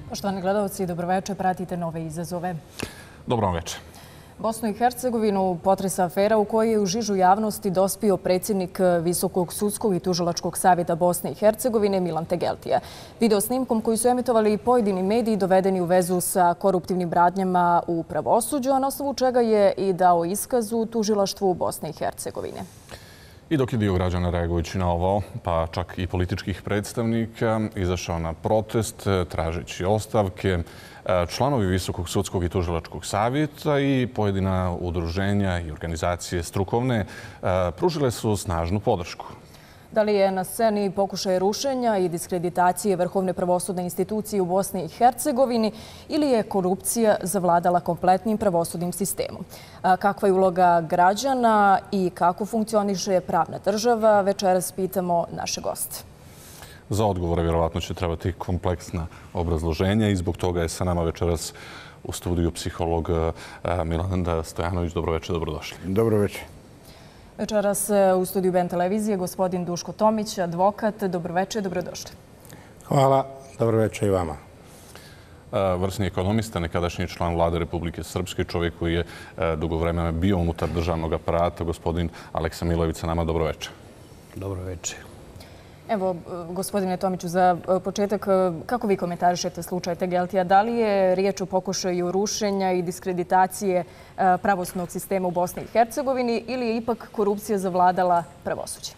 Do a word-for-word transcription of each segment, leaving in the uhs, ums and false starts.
Poštovani gledalci, dobroveče, pratite nove izazove. Dobro veče. Bosnu i Hercegovinu potresa afera u kojoj je u žižu javnosti dospio predsjednik Visokog sudskog i tužilačkog savjeta Bosne i Hercegovine Milan Tegeltija. Video snimkom koji su emitovali pojedini mediji dovedeni u vezu sa koruptivnim radnjama u pravosuđu, a na osnovu čega je i dao iskaz u tužilaštvu Bosne i Hercegovine. I dok je dio građana reagujući na ovo, pa čak i političkih predstavnika, izašao na protest tražeći ostavke, članovi Visokog sudskog i tužilačkog savjeta i pojedina udruženja i organizacije strukovne pružile su snažnu podršku. Da li je na sceni pokušaj rušenja i diskreditacije vrhovne pravosudne institucije u Bosni i Hercegovini ili je korupcija zavladala kompletnim pravosudnim sistemom? Kakva je uloga građana i kako funkcioniše pravna država? Večeras pitamo naše goste. Za odgovore vjerovatno će trebati kompleksna obrazloženja i zbog toga je sa nama večeras u studiju psiholog Milan Stojanović. Dobroveče, dobrodošli. Dobroveče. Večeras u studiju B N televizije gospodin Duško Tomić, advokat. Dobroveče, dobrodošli. Hvala, dobroveče i vama. Vrsni ekonomista, nekadašnji član vlade Republike Srpske, čovjek koji je dugo vremena bio unutar državnog aparata, gospodin Aleksa Milojević sa nama. Dobroveče. Dobroveče. Evo, gospodine Tomiću, za početak, kako vi komentarišete slučaj Tegeltija? Da li je riječ o pokušaju rušenja i diskreditacije pravosudnog sistema u Bosni i Hercegovini ili je ipak korupcija zavladala pravosuđem?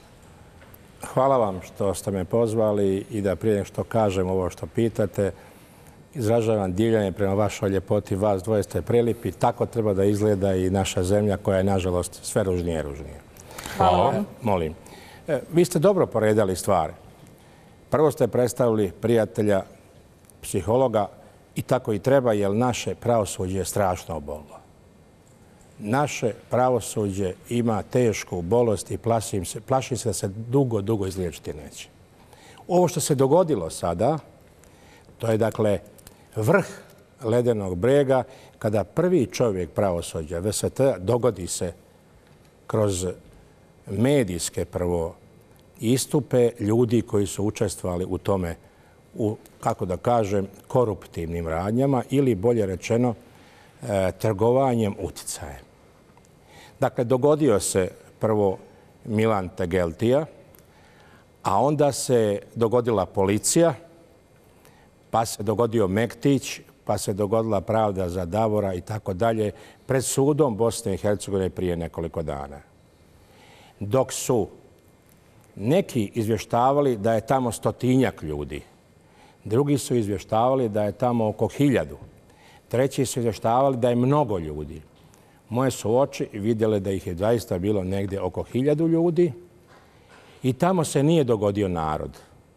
Hvala vam što ste me pozvali i da prije što kažem ovo što pitate, izražavam divljenje prema vašoj ljepoti. Vas dvoje ste prelijepi. Tako treba da izgleda i naša zemlja koja je, nažalost, sve ružnije i ružnije. Hvala vam. Molim. Vi ste dobro poredali stvari. Prvo ste predstavili prijatelja, psihologa i tako i treba, jer naše pravosuđe je strašno obolilo. Naše pravosuđe ima tešku bolest i plašim se, plašim se da se dugo, dugo izliječiti neće. Ovo što se dogodilo sada, to je dakle vrh ledenog brega kada prvi čovjek pravosuđa, V S T, dogodi se kroz medijske prvo istupe ljudi koji su učestvovali u tome, u, kako da kažem, koruptivnim radnjama ili bolje rečeno e, trgovanjem uticajem. Dakle, dogodio se prvo Milan Tegeltija, a onda se dogodila policija, pa se dogodio Mektić, pa se dogodila pravda za Davora i tako dalje pred sudom Bosne i Hercegovine prije nekoliko dana. Dok su neki izvještavali da je tamo stotinjak ljudi, drugi su izvještavali da je tamo oko hiljadu, treći su izvještavali da je mnogo ljudi. Moje su oči vidjele da ih je zaista bilo negdje oko hiljadu ljudi i tamo se nije dogodio narod.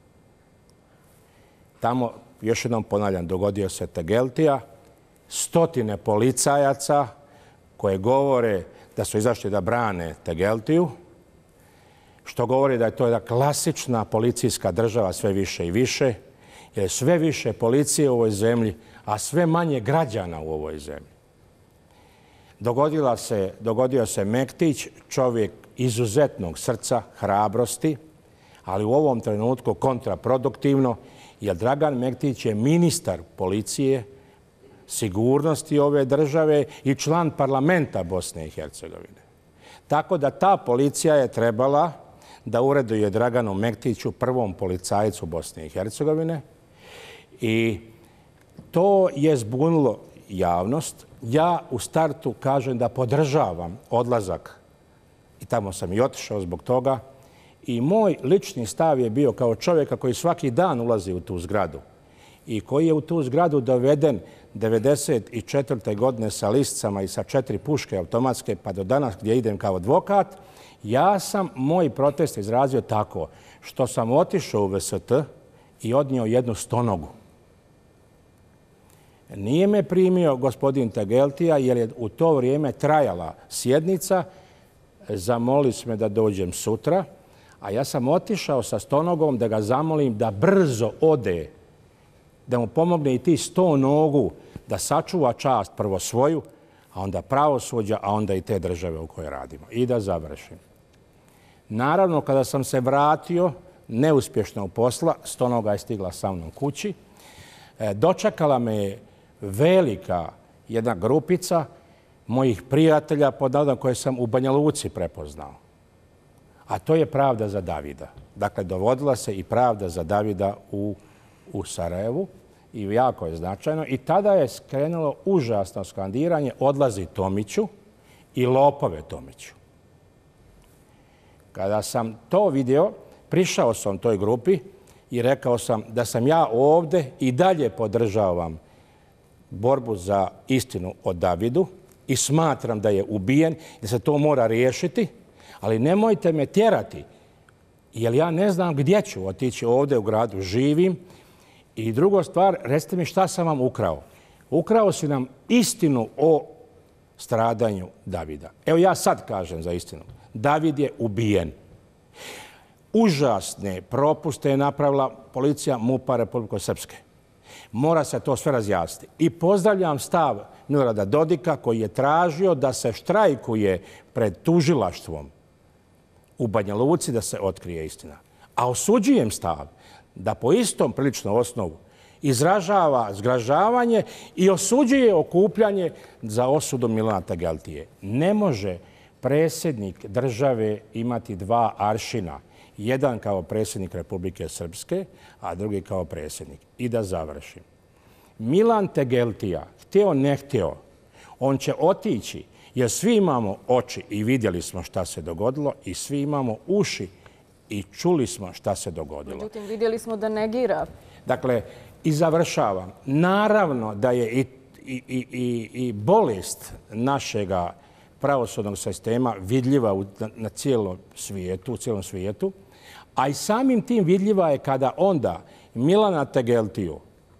Tamo, još jednom ponavljam, dogodio se Tegeltija, stotine policajaca koje govore da su izašli da brane Tegeltiju, što govori da je to jedna klasična policijska država sve više i više, jer je sve više policije u ovoj zemlji, a sve manje građana u ovoj zemlji. Dogodila se, dogodio se Mektić, čovjek izuzetnog srca, hrabrosti, ali u ovom trenutku kontraproduktivno, jer Dragan Mektić je ministar policije, sigurnosti ove države i član parlamenta Bosne i Hercegovine. Tako da ta policija je trebala da ureduje Draganu Mektiću, prvom policajcu Bosne i Hercegovine. I to je zbunilo javnost. Ja u startu kažem da podržavam odlazak i tamo sam i otišao zbog toga. I moj lični stav je bio kao čovjeka koji svaki dan ulazi u tu zgradu i koji je u tu zgradu doveden devedeset četvrte godine sa lisicama i sa četiri puške automatske pa do danas gdje idem kao advokat. Ja sam moj protest izrazio tako što sam otišao u V S T i odnio jednu stonogu. Nije me primio gospodin Tegeltija jer je u to vrijeme trajala sjednica. Zamolili su me da dođem sutra, a ja sam otišao sa stonogom da ga zamolim da brzo ode, da mu pomogne i ti sto nogu da sačuva čast prvo svoju, a onda pravosuđa, a onda i te države u kojoj radimo. I da završim. Naravno, kada sam se vratio neuspješno u posla, stonoga je stigla sa mnom kući. Dočekala me je velika jedna grupica mojih prijatelja pod navodom koje sam u Banja Luci prepoznao. A to je Pravda za Davida. Dakle, dovodila se i Pravda za Davida u, u Sarajevu i jako je značajno. I tada je skrenulo užasno skandiranje odlazi Tomiću i lopove Tomiću. Kada sam to vidio, prišao sam toj grupi i rekao sam da sam ja ovdje i dalje podržavam borbu za istinu o Davidu i smatram da je ubijen, da se to mora riješiti, ali nemojte me tjerati, jer ja ne znam gdje ću otići ovdje u gradu, živim. I druga stvar, recite mi šta sam vam ukrao. Ukrao si nam istinu o stradanju Davida. Evo ja sad kažem za istinu. David je ubijen. Užasne propuste je napravila policija MUP-a Republike Srpske. Mora se to sve razjasniti. I pozdravljam stav Milorada Dodika koji je tražio da se štrajkuje pred tužilaštvom u Banja Luci da se otkrije istina. A osuđujem stav da po istom priličnom osnovu izražava zgražavanje i osuđuje okupljanje za osudu Milana Tegeltije. Ne može predsjednik države imati dva aršina. Jedan kao predsjednik Republike Srpske, a drugi kao predsjednik. I da završim. Milan Tegeltija, htio ne htio, on će otići jer svi imamo oči i vidjeli smo šta se dogodilo i svi imamo uši i čuli smo šta se dogodilo. Međutim, vidjeli smo da negira. Dakle, i završavam. Naravno da je i, i, i, i bolest našega pravosudnog sistema vidljiva u, na, na cijelom svijetu, u cijelom svijetu, a i samim tim vidljiva je kada onda Milana Tegeltiju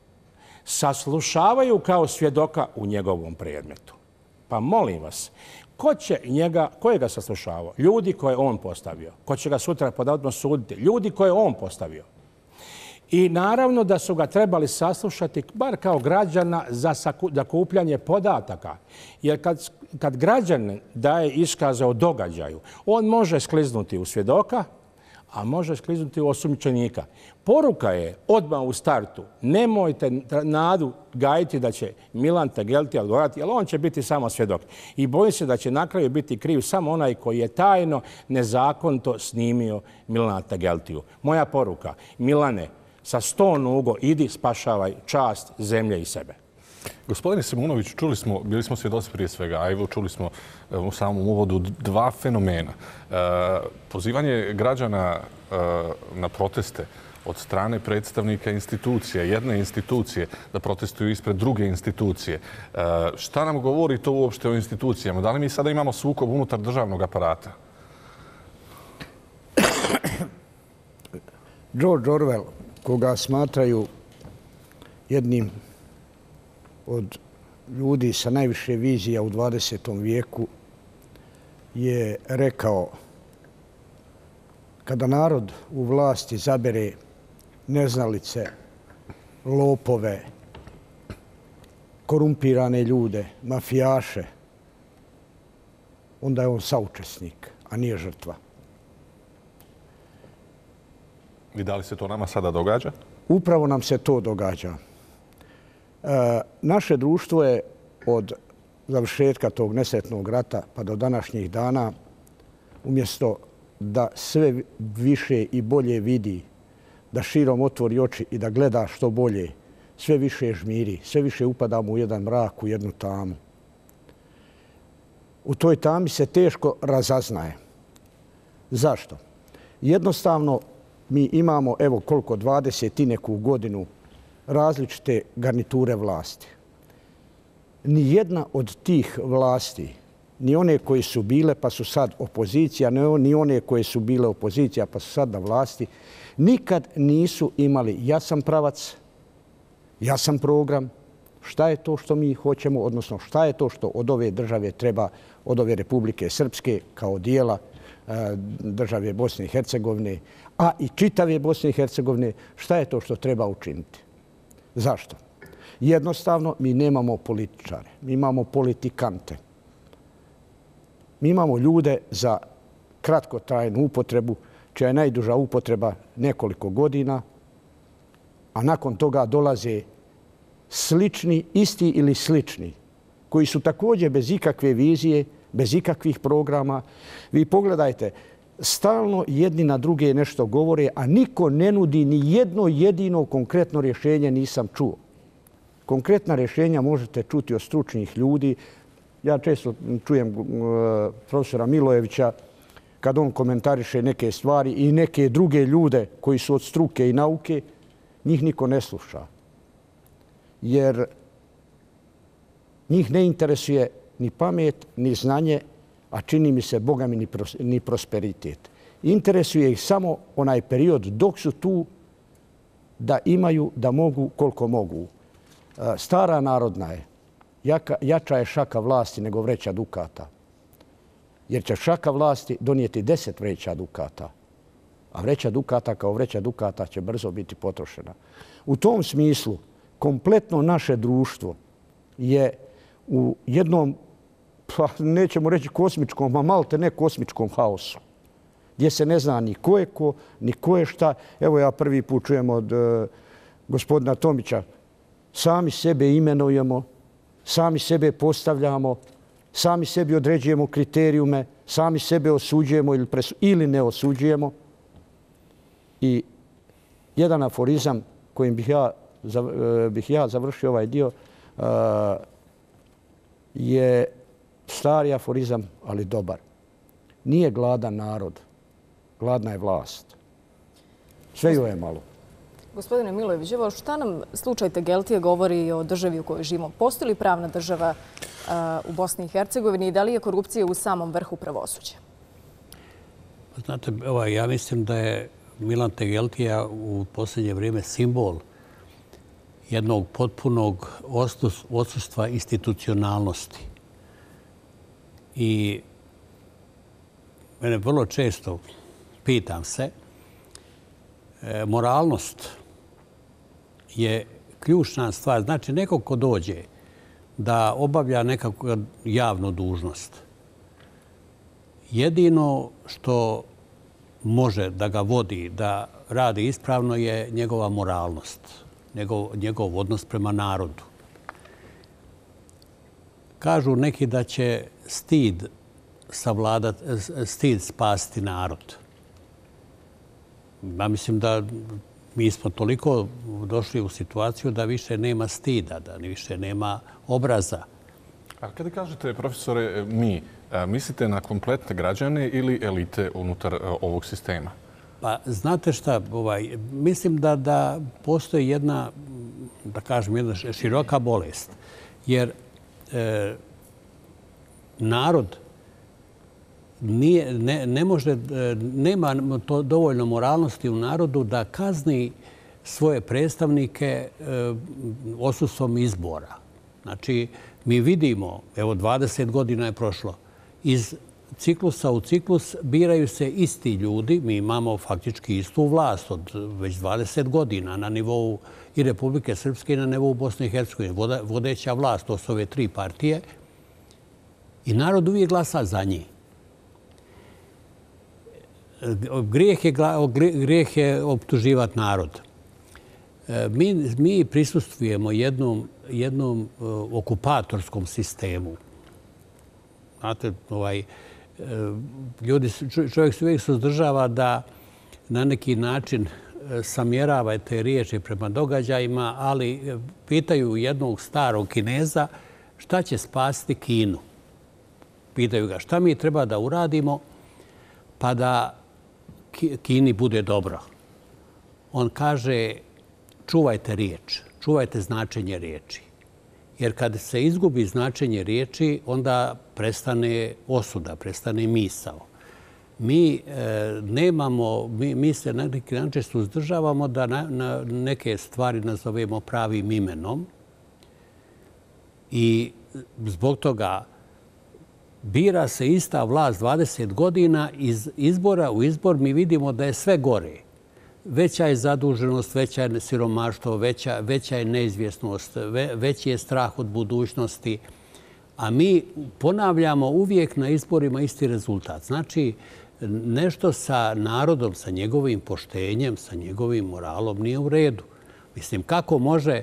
saslušavaju kao svjedoka u njegovom predmetu. Pa molim vas, ko će njega, ko je ga saslušavao? Ljudi koje on postavio. Ko će ga sutra podatno suditi? Ljudi koje on postavio. I naravno da su ga trebali saslušati bar kao građana za sakupljanje podataka. Jer kad, kad građanin daje iskaze o događaju, on može skliznuti u svjedoka, a može skliznuti u osumnjičenika. Poruka je odmah u startu, nemojte nadu gajiti da će Milan Tegeltija odgovarati, jer on će biti samo svjedok. I bojim se da će na kraju biti kriv samo onaj koji je tajno, nezakonito snimio Milana Tegeltiju. Moja poruka, Milane, sa sto nugo idi spašavaj čast zemlje i sebe. Gospodine Simunović, čuli smo, bili smo svjedoci prije svega, a evo čuli smo u samom uvodu dva fenomena. Pozivanje građana na proteste od strane predstavnika institucije, jedne institucije, da protestuju ispred druge institucije. Šta nam govori to uopšte o institucijama? Da li mi sada imamo sukob unutar državnog aparata? George Orwell, koga smatraju jednim od ljudi sa najviše vizija u dvadesetom vijeku, je rekao: kada narod u vlasti zabere neznalice, lopove, korumpirane ljude, mafijaše, onda je on saučesnik, a nije žrtva. I da li se to nama sada događa? Upravo nam se to događa. E, naše društvo je od završetka tog nesretnog rata pa do današnjih dana, umjesto da sve više i bolje vidi, da širom otvori oči i da gleda što bolje, sve više žmiri, sve više upadamo u jedan mrak, u jednu tamu. U toj tami se teško razaznaje. Zašto? Jednostavno, mi imamo, evo koliko, dvadeset i neku godinu različite garniture vlasti. Nijedna od tih vlasti, ni one koje su bile pa su sad opozicija, ni one koje su bile opozicija pa su sad na vlasti, nikad nisu imali jasan pravac, jasan program, šta je to što mi hoćemo, odnosno šta je to što od ove države treba, od ove Republike Srpske kao dijela države Bosne i Hercegovine, a i čitave Bosne i Hercegovine, šta je to što treba učiniti. Zašto? Jednostavno, mi nemamo političare, mi imamo politikante. Mi imamo ljude za kratkotrajnu upotrebu, čija je najduža upotreba nekoliko godina, a nakon toga dolaze slični, isti ili slični, koji su također bez ikakve vizije, bez ikakvih programa. Vi pogledajte, stalno jedni na druge nešto govore, a niko ne nudi ni jedno jedino konkretno rješenje nisam čuo. Konkretna rješenja možete čuti od stručnih ljudi. Ja često čujem profesora Milojevića kad on komentariše neke stvari i neke druge ljude koji su od struke i nauke, njih niko ne sluša. Jer njih ne interesuje ni pamet, ni znanje, a čini mi se, Boga mi, ni prosperitet. Interesuje ih samo onaj period dok su tu da imaju, da mogu koliko mogu. Stara narodna je, jača je šaka vlasti nego vreća dukata. Jer će šaka vlasti donijeti deset vreća dukata. A vreća dukata kao vreća dukata će brzo biti potrošena. U tom smislu, kompletno naše društvo je u jednom, pa nećemo reći kosmičkom, a malte ne kosmičkom haosu, gdje se ne zna ni ko je ko, ni ko je šta. Evo ja prvi put čujem od uh, gospodina Tomića, sami sebe imenujemo, sami sebe postavljamo, sami sebi određujemo kriterijume, sami sebe osuđujemo ili, presu, ili ne osuđujemo. I jedan aforizam kojim bih ja, zav, bih ja završio ovaj dio uh, je stari aforizam, ali dobar. Nije gladan narod, gladna je vlast. Sve joj je malo. Gospodine Milojević, evo šta nam slučaj Tegeltije govori o državi u kojoj živimo? Postoji li pravna država uh, u Bosni i Hercegovini i da li je korupcija u samom vrhu pravosuđa? Znate, ovaj, ja mislim da je Milan Tegeltija u posljednje vrijeme simbol jednog potpunog odsustva institucionalnosti. I mene vrlo često pitam se, moralnost je ključna stvar. Znači, neko ko dođe da obavlja nekakvu javnu dužnost, jedino što može da ga vodi, da radi ispravno je njegova moralnost, njegov, njegov odnos prema narodu. Kažu neki da će stid savladat, stid spasti narod. Ja mislim da mi smo toliko došli u situaciju da više nema stida, da više nema obraza. A kada kažete, profesore, mi, mislite na kompletne građane ili elite unutar ovog sistema? Pa znate šta, ovaj, mislim da, da postoji jedna, da kažem, jedna široka bolest. Jer e, narod Nije, ne, ne može, nema to dovoljno moralnosti u narodu da kazni svoje predstavnike e, odsustvom izbora. Znači, mi vidimo, evo dvadeset godina je prošlo, iz ciklusa u ciklus biraju se isti ljudi. Mi imamo faktički istu vlast od već dvadeset godina na nivou i Republike Srpske i na nivou Bosne i Hercegovine. Vodeća vlast, to su ove tri partije. I narod uvijek glasa za njih. Grijeh je, grijeh je optuživati narod. Mi, mi prisustvujemo jednom, jednom okupatorskom sistemu. Znate, ovaj, ljudi, čovjek se uvijek suzdržava da na neki način samjerava te riječi prema događajima, ali pitaju jednog starog Kineza šta će spasiti Kinu. Pitaju ga šta mi treba da uradimo pa da Kini bude dobro. On kaže, čuvajte riječ, čuvajte značenje riječi. Jer kad se izgubi značenje riječi, onda prestane osuda, prestane misao. Mi e, nemamo, mi, mi se na neki način suzdržavamo da na, na neke stvari nazovemo pravim imenom. I zbog toga bira se ista vlast dvadeset godina, iz izbora u izbor mi vidimo da je sve gore. Veća je zaduženost, veća je siromaštvo, veća, veća je neizvjesnost, ve, veći je strah od budućnosti. A mi ponavljamo uvijek na izborima isti rezultat. Znači, nešto sa narodom, sa njegovim poštenjem, sa njegovim moralom nije u redu. Mislim, kako može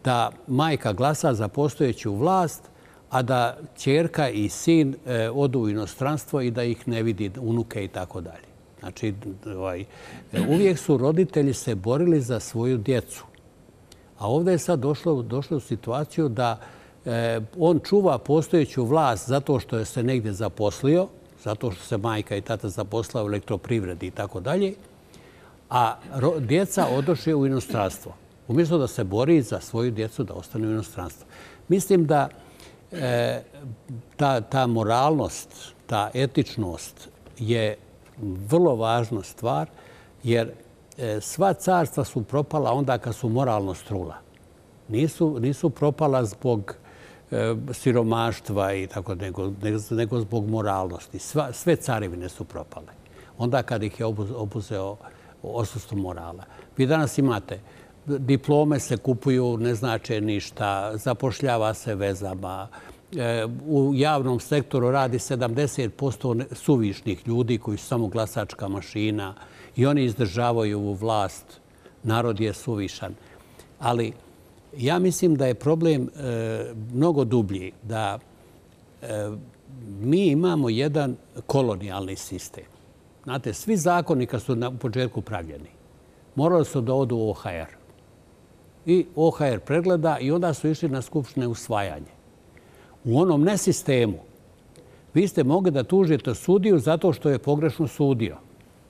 da majka glasa za postojeću vlast, a da ćerka i sin odu u inostranstvo i da ih ne vidi unuke i tako dalje. Znači, ovaj, uvijek su roditelji se borili za svoju djecu. A ovdje je sad došlo, došlo u situaciju da e, on čuva postojeću vlast zato što je se negdje zaposlio, zato što se majka i tata zaposlila u elektroprivredi i tako dalje, a ro, djeca odoše u inostranstvo. Umjesto da se bori za svoju djecu da ostane u inostranstvu. Mislim da e, ta, ta moralnost, ta etičnost je vrlo važna stvar, jer sva carstva su propala onda kad su moralno strula. Nisu, nisu propala zbog e, siromaštva i tako, nego, nego zbog moralnosti. Sva, sve carevine su propale. Onda kad ih je obuzeo odsustvo morala. Vi danas imate, diplome se kupuju, ne znače ništa, zapošljava se vezama. E, u javnom sektoru radi sedamdeset posto suvišnih ljudi koji su samo glasačka mašina. I oni izdržavaju ovu vlast. Narod je suvišan. Ali ja mislim da je problem e, mnogo dublji. Da e, mi imamo jedan kolonijalni sistem. Znate, svi zakoni kad su na početku pravljeni, morali su da odu u O H R. I O H R pregleda i onda su išli na skupštine usvajanje. U onom nesistemu vi ste mogli da tužite sudiju zato što je pogrešno sudio.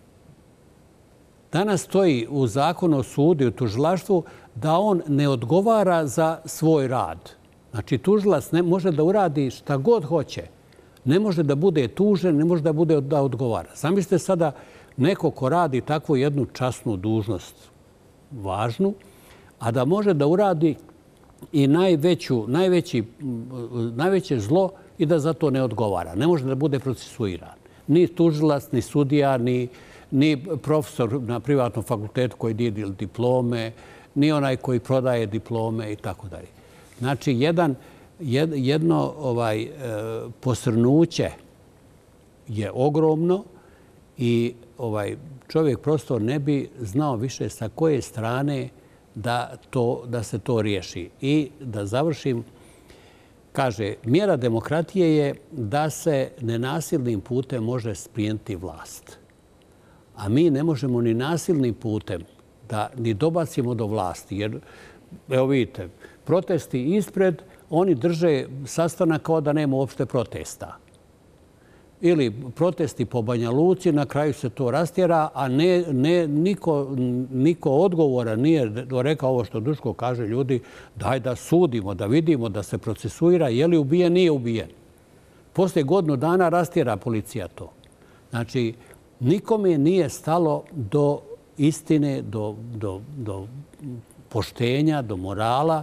Danas stoji u zakonu o sudu i u tužilaštvu da on ne odgovara za svoj rad. Znači, tužilac ne može da uradi šta god hoće. Ne može da bude tužen, ne može da bude da odgovara. Zamislite sada neko ko radi takvu jednu časnu dužnost, važnu, a da može da uradi i najveću, najveći, najveće zlo i da za to ne odgovara. Ne može da bude procesuiran. Ni tužilac, ni sudija, ni ni profesor na privatnom fakultetu koji dijeli diplome, ni onaj koji prodaje diplome i tako dalje. Znači, jedan, jedno ovaj, posrnuće je ogromno i ovaj, čovjek prosto ne bi znao više sa koje strane da, to, da se to riješi. I da završim, kaže, mjera demokratije je da se nenasilnim putem može smijeniti vlast. A mi ne možemo ni nasilnim putem da ni dobacimo do vlasti. Jer, evo vidite, protesti ispred, oni drže sastanak kao da nema uopšte protesta. Ili protesti po Banja Luci, na kraju se to rastjera, a ne, ne, niko, niko odgovora nije rekao ovo što Duško kaže, ljudi, daj da sudimo, da vidimo, da se procesuira, je li ubijen, nije ubijen. Poslije godinu dana rastjera policija to. Znači, nikome nije stalo do istine, do, do, do poštenja, do morala.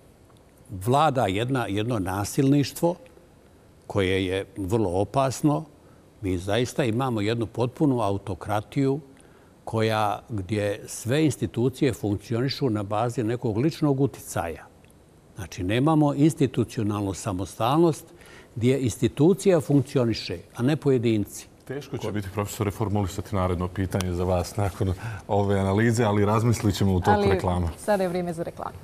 Vlada jedna, jedno nasilništvo koje je vrlo opasno. Mi zaista imamo jednu potpunu autokratiju koja, gdje sve institucije funkcionišu na bazi nekog ličnog uticaja. Znači, nemamo institucionalnu samostalnost gdje institucija funkcioniše, a ne pojedinci. Teško će biti, profesore, formulisati naredno pitanje za vas nakon ove analize, ali razmislit ćemo u toku ali reklama. Sada je vrijeme za reklamu.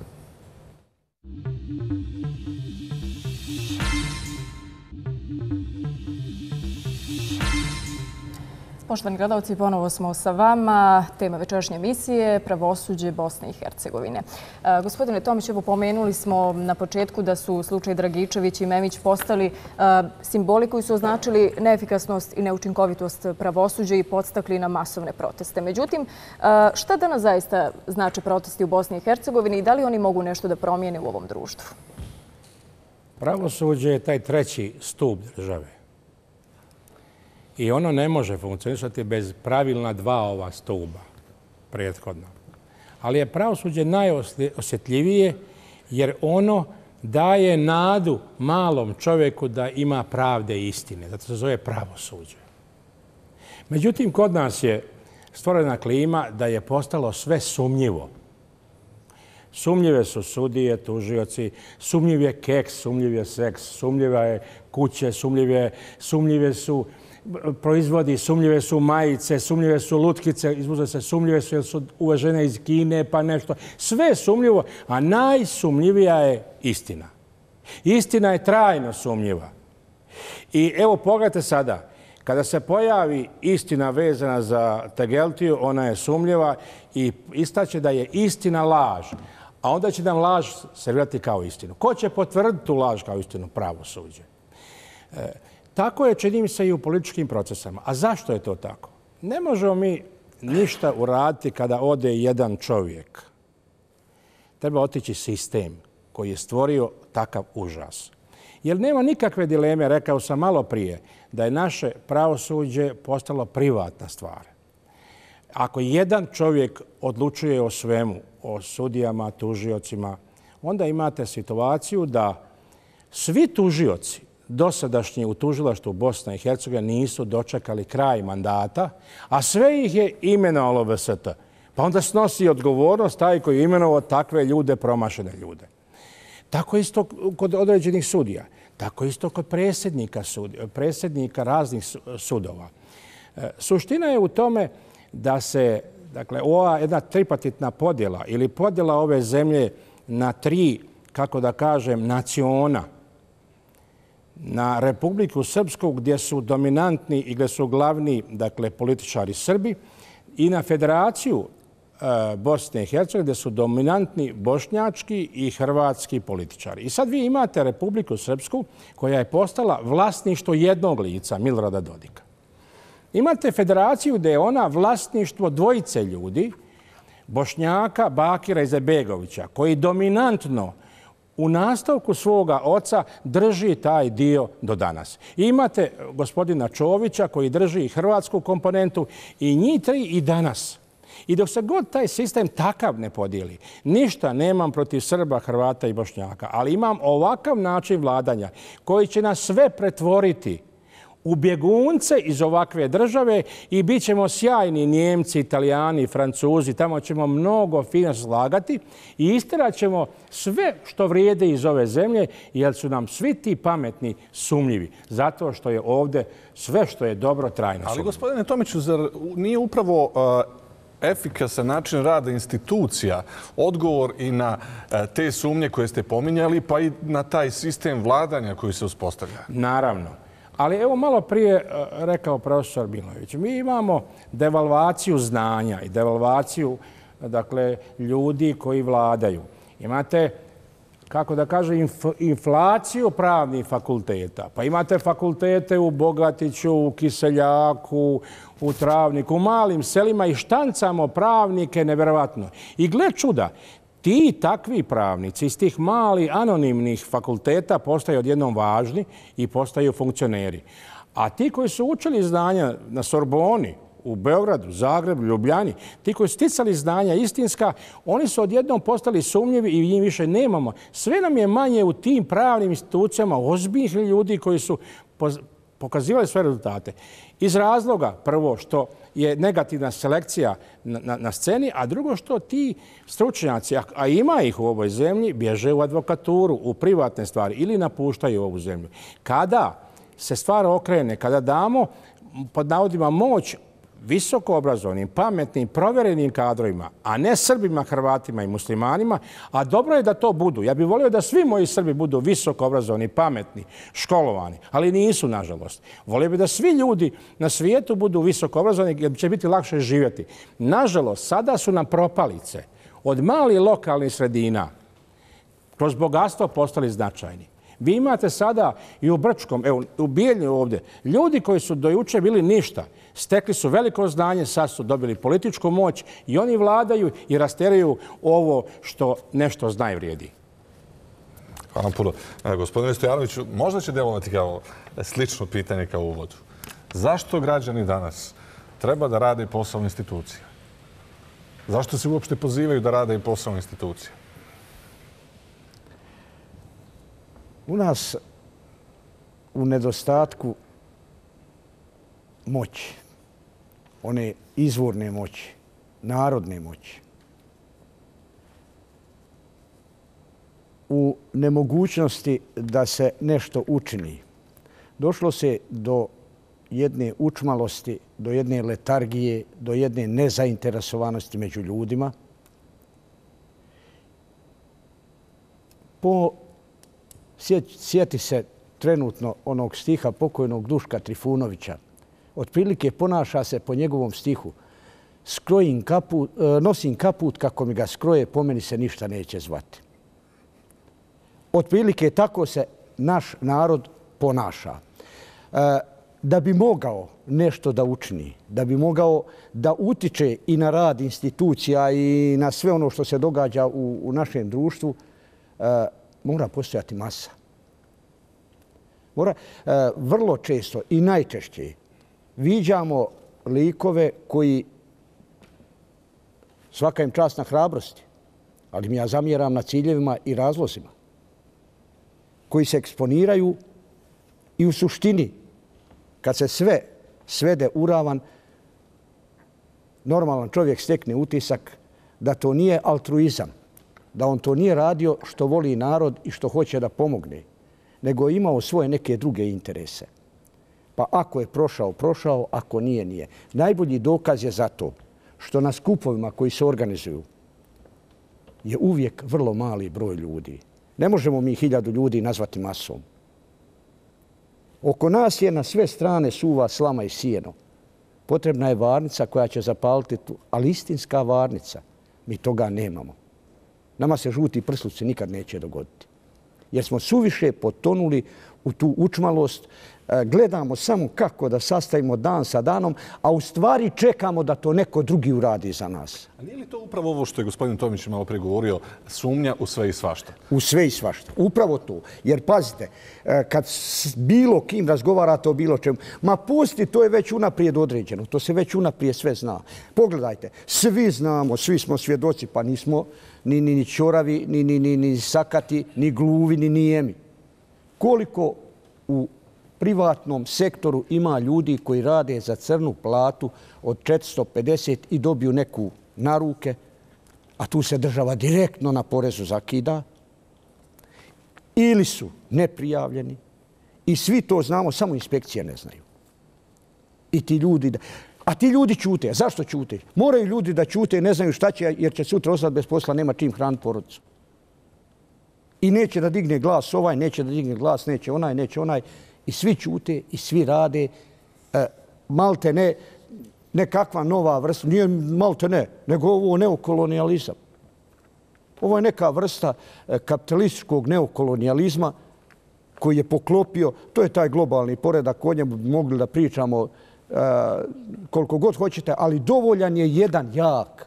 Poštovani gledalci, ponovo smo sa vama. Tema večerašnje emisije – pravosuđe Bosne i Hercegovine. Gospodine Tomić, evo pomenuli smo na početku da su slučaj Dragičević i Memić postali simboli koji su označili neefikasnost i neučinkovitost pravosuđa i podstakli na masovne proteste. Međutim, šta danas zaista znače protesti u Bosni i Hercegovini i da li oni mogu nešto da promijene u ovom društvu? Pravosuđe je taj treći stup države. I ono ne može funkcionisati bez pravilna dva ova stuba prethodno. Ali je pravosuđe najosjetljivije jer ono daje nadu malom čovjeku da ima pravde i istine. Zato se zove pravosuđe. Međutim, kod nas je stvorena klima da je postalo sve sumnjivo. Sumnjive su sudije, tužioci, sumnjiv je keks, sumnjiv je seks, sumnjiva je kuće, sumnjive, sumnjive su proizvodi, sumnjive su majice, sumnjive su lutkice, izvoze se sumnjive su jer su uvežene iz Kine pa nešto. Sve je sumnjivo, a najsumnjivija je istina. Istina je trajno sumnjiva. I evo pogledajte sada, kada se pojavi istina vezana za Tegeltiju, ona je sumnjiva i istaće da je istina laž. A onda će nam laž servirati kao istinu. Ko će potvrditi tu laž kao istinu? Pravosuđe. E, tako je, čini mi se, i u političkim procesama. A zašto je to tako? Ne možemo mi ništa uraditi kada ode jedan čovjek. Treba otići sistem koji je stvorio takav užas. Jer nema nikakve dileme, rekao sam malo prije, da je naše pravosuđe postalo privatna stvar. Ako jedan čovjek odlučuje o svemu, o sudijama, tužiocima, onda imate situaciju da svi tužioci dosadašnji u tužilaštvu Bosne i Hercegovine nisu dočekali kraj mandata, a sve ih je imenovalo V S T. Pa onda snosi odgovornost taj koji je imenovao takve ljude, promašene ljude. Tako isto kod određenih sudija. Tako isto kod predsjednika, sudija, predsjednika raznih sudova. Suština je u tome da se, dakle, ova jedna tripartitna podjela ili podjela ove zemlje na tri, kako da kažem, naciona, na Republiku Srpsku gdje su dominantni i gdje su glavni, dakle, političari Srbi, i na Federaciju e, Bosne i Hercegovine gdje su dominantni bošnjački i hrvatski političari. I sad vi imate Republiku Srpsku koja je postala vlasništvo jednog lica, Milorada Dodika. Imate Federaciju gdje je ona vlasništvo dvojice ljudi, Bošnjaka, Bakira Izetbegovića, koji dominantno u nastavku svoga oca drži taj dio do danas. I imate gospodina Čovića koji drži hrvatsku komponentu i njih tri i danas. I dok se god taj sistem takav ne podijeli, ništa nemam protiv Srba, Hrvata i Bošnjaka, ali imam ovakav način vladanja koji će nas sve pretvoriti u bjegunce iz ovakve države i bit ćemo sjajni Njemci, Italijani, Francuzi, tamo ćemo mnogo fino slagati i isterat ćemo sve što vrijede iz ove zemlje jer su nam svi ti pametni sumnjivi. Zato što je ovdje sve što je dobro trajno sumnjivo. Ali gospodine Tomiću, zar nije upravo efikasan način rada institucija odgovor i na te sumnje koje ste pominjali pa i na taj sistem vladanja koji se uspostavlja? Naravno. Ali evo malo prije rekao profesor Milojević, mi imamo devalvaciju znanja i devalvaciju, dakle, ljudi koji vladaju. Imate, kako da kažem, inf inflaciju pravnih fakulteta. Pa imate fakultete u Bogatiću, u Kiseljaku, u Travniku, u malim selima i štancamo pravnike nevjerovatno. I gle čuda, ti takvi pravnici iz tih malih anonimnih fakulteta postaju odjednom važni i postaju funkcioneri. A ti koji su učili znanja na Sorboni, u Beogradu, Zagrebu, Ljubljani, ti koji su sticali znanja istinska, oni su odjednom postali sumnjivi i njih više nemamo. Sve nam je manje u tim pravnim institucijama ozbiljnih ljudi koji su pokazivali svoje rezultate. Iz razloga, prvo, što je negativna selekcija na, na, na sceni, a drugo što ti stručnjaci, a, a ima ih u ovoj zemlji, bježe u advokaturu, u privatne stvari ili napuštaju ovu zemlju. Kada se stvar okrene, kada damo pod navodima moć visoko obrazovnim, pametnim, provjerenim kadrovima, a ne Srbima, Hrvatima i muslimanima, a dobro je da to budu. Ja bih volio da svi moji Srbi budu visoko obrazovani, pametni, školovani, ali nisu, nažalost. Volio bih da svi ljudi na svijetu budu visoko obrazovani jer će biti lakše živjeti. Nažalost, sada su nam propalice od malih lokalnih sredina kroz bogatstvo postali značajni. Vi imate sada i u Brčkom, evo, u Bijeljni ovdje, ljudi koji su dojuče bili ništa, stekli su veliko znanje, sad su dobili političku moć i oni vladaju i rasteraju ovo što nešto zna i vrijedi. Hvala puno. Gospodine Stojanoviću, možda će delovati kao slično pitanje kao u uvodu. Zašto građani danas treba da rade posao institucija? Zašto se uopšte pozivaju da rade posao institucija? U nas u nedostatku moći, one izvorne moći, narodne moći, u nemogućnosti da se nešto učini, došlo se do jedne učmalosti, do jedne letargije, do jedne nezainteresovanosti među ljudima. Po, sjeti se trenutno onog stiha pokojnog Duška Trifunovića. Otprilike ponaša se po njegovom stihu. Skrojim kaput, nosim kaput kako mi ga skroje, po meni se ništa neće zvati. Otprilike tako se naš narod ponaša. Da bi mogao nešto da učini, da bi mogao da utiče i na rad institucija i na sve ono što se događa u, u našem društvu, mora postojati masa. Mora, vrlo često i najčešće viđamo likove koji, svaka im čast na hrabrosti, ali mi ja zamjeram na ciljevima i razlozima, koji se eksponiraju i u suštini, kad se sve svede u ravan, normalan čovjek stekne utisak da to nije altruizam, da on to nije radio što voli narod i što hoće da pomogne, nego je imao svoje neke druge interese. Pa ako je prošao, prošao, ako nije, nije. Najbolji dokaz je za to što na skupovima koji se organizuju je uvijek vrlo mali broj ljudi. Ne možemo mi hiljadu ljudi nazvati masom. Oko nas je na sve strane suva slama i sjeno. Potrebna je varnica koja će zapaliti tu, ali istinska varnica. Mi toga nemamo. Nama se žuti prsluci nikad neće dogoditi. Jer smo suviše potonuli u tu učmalost, gledamo samo kako da sastavimo dan sa danom, a u stvari čekamo da to neko drugi uradi za nas. A nije li to upravo ovo što je gospodin Tomić malo prije govorio, sumnja u sve i svašta? U sve i svašta. Upravo to. Jer pazite, kad s bilo kim razgovarate o bilo čemu, ma pusti, to je već unaprijed određeno. To se već unaprijed sve zna. Pogledajte, svi znamo, svi smo svjedoci, pa nismo ni, ni, ni čoravi, ni, ni, ni, ni sakati, ni gluvi, ni nijemi. Koliko u privatnom sektoru ima ljudi koji rade za crnu platu od četiristo pedeset i dobiju neku na ruke, a tu se država direktno na porezu zakida, ili su neprijavljeni i svi to znamo, samo inspekcije ne znaju. I ti ljudi, a ti ljudi ćute. Zašto ćute? Moraju ljudi da ćute, ne znaju šta će, jer će sutra ostati bez posla, nema čim hraniti porodicu. I neće da digne glas ovaj, neće da digne glas, neće onaj, neće onaj. I svi ćute i svi rade. E, malte ne, nekakva nova vrsta, nije malte ne, nego ovo neokolonijalizam. Ovo je neka vrsta kapitalističkog neokolonijalizma koji je poklopio, to je taj globalni poredak, o njemu bi mogli da pričamo e, koliko god hoćete, ali dovoljan je jedan jak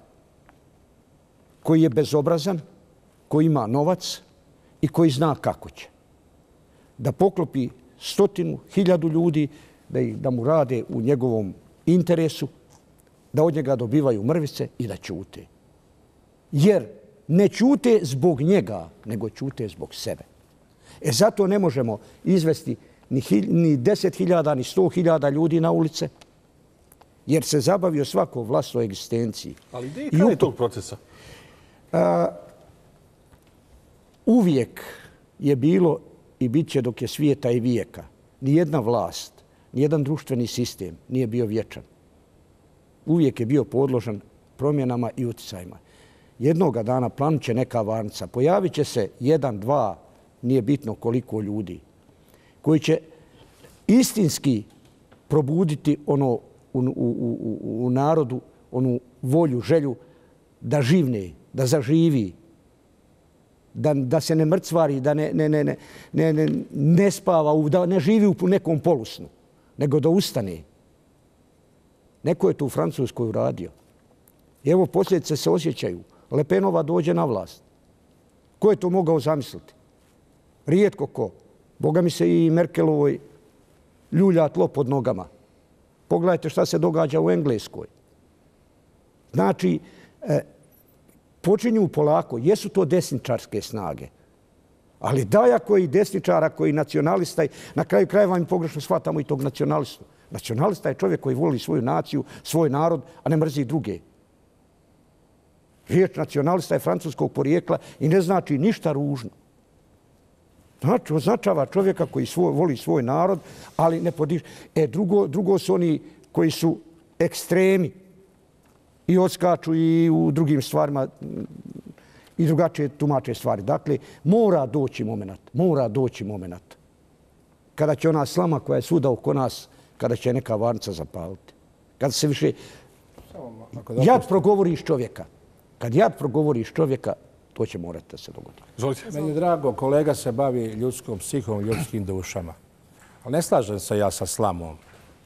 koji je bezobrazan, koji ima novac i koji zna kako će. Da poklopi stotinu, hiljadu ljudi, da, ih, da mu rade u njegovom interesu, da od njega dobivaju mrvice i da ćute. Jer ne ćute zbog njega, nego ćute zbog sebe. E zato ne možemo izvesti ni, hilj, ni deset hiljada, ni sto hiljada ljudi na ulice, jer se zabavio svako vlastnoj egzistenciji. Ali gdje je kraj tog procesa? A, uvijek je bilo i bit će dok je svijeta i vijeka. Nijedna vlast, nijedan društveni sistem nije bio vječan. Uvijek je bio podložan promjenama i utjecajima. Jednoga dana planut će neka varnica. Pojavit će se jedan, dva, nije bitno koliko ljudi, koji će istinski probuditi ono u, u, u, u narodu, onu volju, želju da živne, da zaživi, da, da se ne mrcvari, da ne, ne, ne, ne, ne, ne, ne spava, da ne živi u nekom polusnu, nego da ustane. Neko je to u Francuskoj uradio. I evo posljedice se osjećaju. Le Penova dođe na vlast. Ko je to mogao zamisliti? Rijetko ko. Boga mi se i Merkelovoj ljulja tlo pod nogama. Pogledajte šta se događa u Engleskoj. Znači, eh, počinju polako. Jesu to desničarske snage. Ali daja koji desničara, koji nacionalista, na kraju krajeva mi pogrešno shvatamo i tog nacionalistu. Nacionalista je čovjek koji voli svoju naciju, svoj narod, a ne mrzi druge. Riječ nacionalista je francuskog porijekla i ne znači ništa ružno. Znači, označava čovjeka koji svoj, voli svoj narod, ali ne podiže. E, drugo, drugo su oni koji su ekstremi i odskaču i u drugim stvarima i drugačije tumače stvari. Dakle, mora doći moment, mora doći moment kada će ona slama koja je svuda oko nas, kada će neka varnica zapaliti. Kada se više... Jad progovoriš čovjeka. Kad jad progovoriš čovjeka, to će morati da se dogodi. Izvolite. Meni je drago, kolega se bavi ljudskom psihom, ljudskim dušama. Ali ne slažem se ja sa slamom.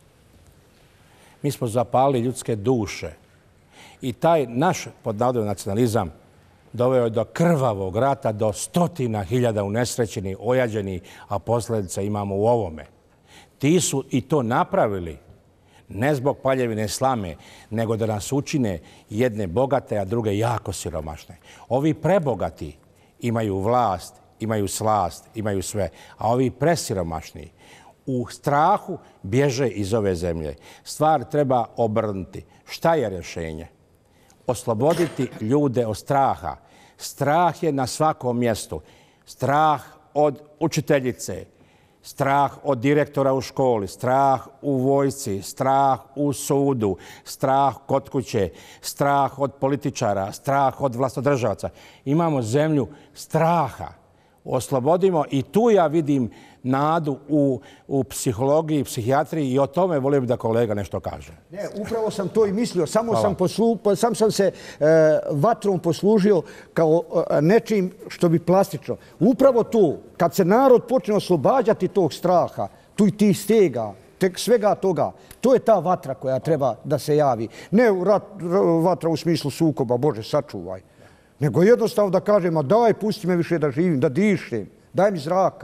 Mi smo zapalili ljudske duše. I taj naš, pod navodom, nacionalizam doveo je do krvavog rata, do stotina hiljada unesrećenih, ojađenih, a posljedica imamo u ovome. Ti su i to napravili, ne zbog paljevine slame, nego da nas učine jedne bogate, a druge jako siromašne. Ovi prebogati imaju vlast, imaju slast, imaju sve, a ovi presiromašni u strahu bježe iz ove zemlje. Stvar treba obrnuti. Šta je rješenje? Osloboditi ljude od straha. Strah je na svakom mjestu. Strah od učiteljice, strah od direktora u školi, strah u vojsci, strah u sudu, strah kod kuće, strah od političara, strah od vlastodržavaca. Imamo zemlju straha. Oslobodimo i tu ja vidim nadu u, u psihologiji, psihijatriji i o tome volim da kolega nešto kaže. Ne, upravo sam to i mislio. Samo sam, poslu, sam, sam se e, vatrom poslužio kao e, nečim što bi plastično. Upravo tu, kad se narod počne oslobađati tog straha, tu i tih stega, tek svega toga, to je ta vatra koja treba da se javi. Ne rat, vatra u smislu sukoba, Bože, sačuvaj. Nego jednostavno da kažem, a daj, pusti me više da živim, da dišem, daj mi zraka.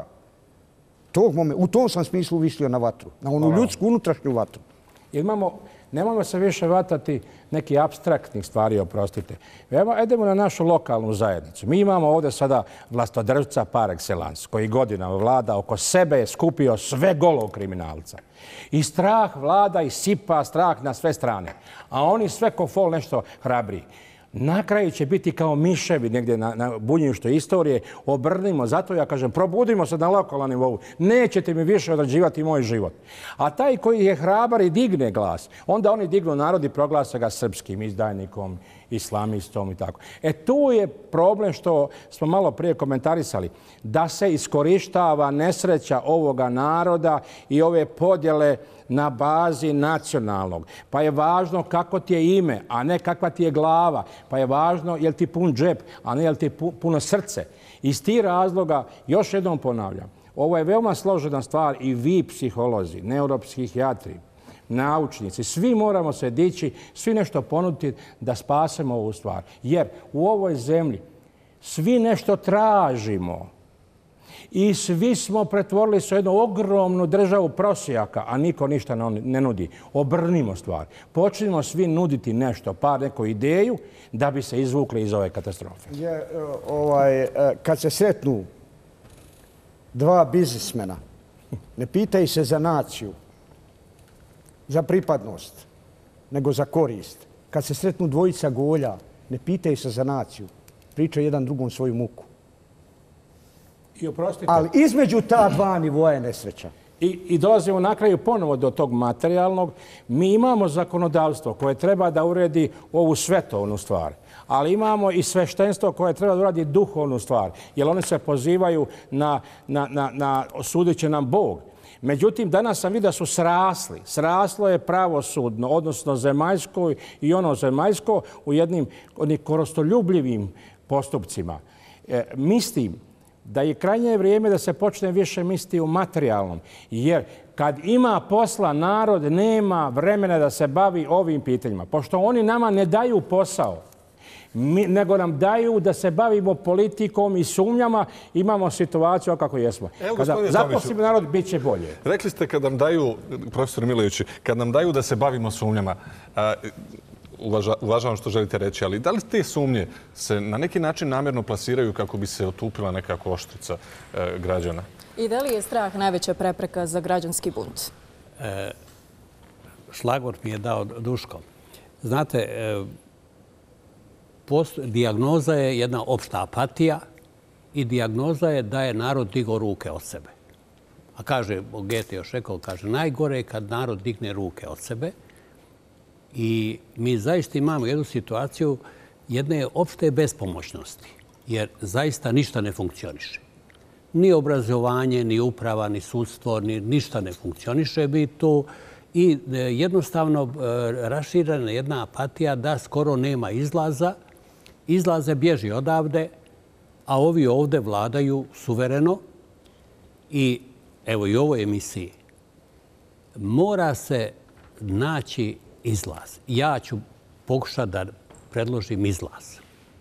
Tog momenta, u tom sam smislu mislio na vatru, na onu ljudsku unutrašnju vatru. Imamo, nemojmo se više vatati neki apstraktnih stvari, oprostite. Idemo na našu lokalnu zajednicu. Mi imamo ovdje sada vlastodržca par excellence, koji godinama vlada, oko sebe je skupio sve golog kriminalca. I strah vlada i sipa strah na sve strane. A oni sve ko fol nešto hrabri. Na kraju će biti kao miševi negdje na, na bunjištu istorije. Obrnimo, zato ja kažem, probudimo se na lokalnom nivou. Nećete mi više određivati moj život. A taj koji je hrabar i digne glas, onda oni dignu narod i proglase ga srpskim izdajnikom, islamistom i tako. E tu je problem što smo malo prije komentarisali. Da se iskorištava nesreća ovoga naroda i ove podjele na bazi nacionalnog. Pa je važno kako ti je ime, a ne kakva ti je glava. Pa je važno je li ti pun džep, a ne je li ti puno srce. Iz tih razloga, još jednom ponavljam, ovo je veoma složena stvar i vi psiholozi, neuropsihijatri, naučnici, svi moramo se dići, svi nešto ponuditi da spasemo ovu stvar. Jer u ovoj zemlji svi nešto tražimo. I svi smo pretvorili se u jednu ogromnu državu prosjaka, a niko ništa ne nudi. Obrnimo stvar. Počnimo svi nuditi nešto, par neku ideju, da bi se izvukli iz ove katastrofe. Je, ovaj, kad se sretnu dva biznismena, ne pitaju se za naciju, za pripadnost, nego za korist. Kad se sretnu dvojica golja, ne pitaju se za naciju, pričaju jedan drugom svoju muku. I oprostite. Ali između ta dva nivoa je nesreća. I, I dolazimo na kraju ponovo do tog materijalnog. Mi imamo zakonodavstvo koje treba da uredi ovu svetovnu stvar. Ali imamo i sveštenstvo koje treba da uradi duhovnu stvar. Jer oni se pozivaju na, na, na, na sudit će nam Bog. Međutim, danas sam vidio da su srasli. Sraslo je pravosudno, odnosno zemaljsko i ono zemaljsko u jednim onih korostoljubljivim postupcima. E, mislim da je krajnje vrijeme da se počne više misliti u materijalnom. Jer kad ima posla, narod nema vremena da se bavi ovim pitanjima. Pošto oni nama ne daju posao, mi, nego nam daju da se bavimo politikom i sumnjama, imamo situaciju kako jesmo. Evo, kada zaposlimo narod, bit će bolje. Rekli ste kad nam daju, profesor Milojević, kad nam daju da se bavimo sumnjama, a, Uvaža, uvažavam što želite reći, ali da li te sumnje se na neki način namjerno plasiraju kako bi se otupila neka oštrica e, građana? I da li je strah najveća prepreka za građanski bunt? E, šlagvort mi je dao Duško. Znate, e, post, dijagnoza je jedna opšta apatija i dijagnoza je da je narod digao ruke od sebe. A kaže, Goethe još rekao, kaže, najgore je kad narod digne ruke od sebe. I mi zaista imamo jednu situaciju jedne opšte bespomoćnosti, jer zaista ništa ne funkcioniše. Ni obrazovanje, ni uprava, ni sudstvo, ni ništa ne funkcioniše bi tu. I jednostavno raširena jedna apatija da skoro nema izlaza. Izlaze bježi odavde, a ovi ovde vladaju suvereno. I evo i u ovoj emisiji mora se naći izlaz. Ja ću pokušati da predložim izlaz.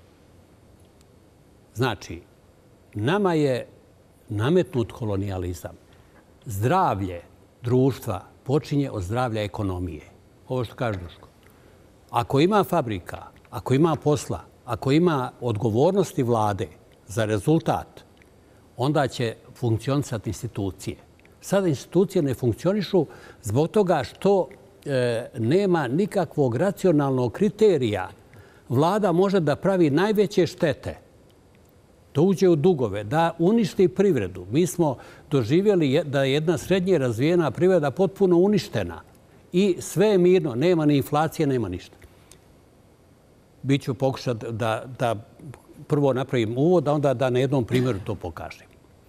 Znači, nama je nametnut kolonijalizam. Zdravlje društva počinje od zdravlja ekonomije. Ovo što kaže Duško. Ako ima fabrika, ako ima posla, ako ima odgovornosti vlade za rezultat, onda će funkcionisati institucije. Sada institucije ne funkcionišu zbog toga što e, nema nikakvog racionalnog kriterija. Vlada može da pravi najveće štete, da uđe u dugove, da uništi privredu. Mi smo doživjeli da je jedna srednje razvijena privreda potpuno uništena i sve je mirno, nema ni inflacije, nema ništa. Biću pokušati da, da prvo napravim uvod, a onda da na jednom primjeru to pokažem.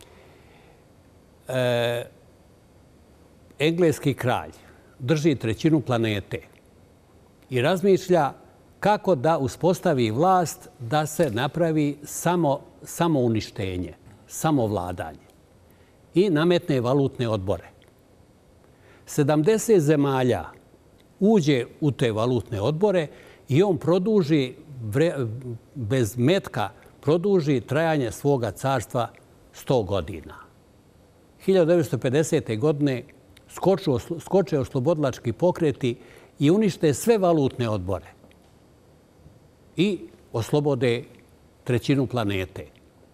E, engleski kralj drži trećinu planete i razmišlja kako da uspostavi vlast da se napravi samo, samo uništenje, samo vladanje i nametne valutne odbore. sedamdeset zemalja uđe u te valutne odbore i on produži, bez metka, produži trajanje svoga carstva sto godina. hiljadu devetsto pedesete. godine skoče oslobodilački pokreti i unište sve valutne odbore i oslobode trećinu planete.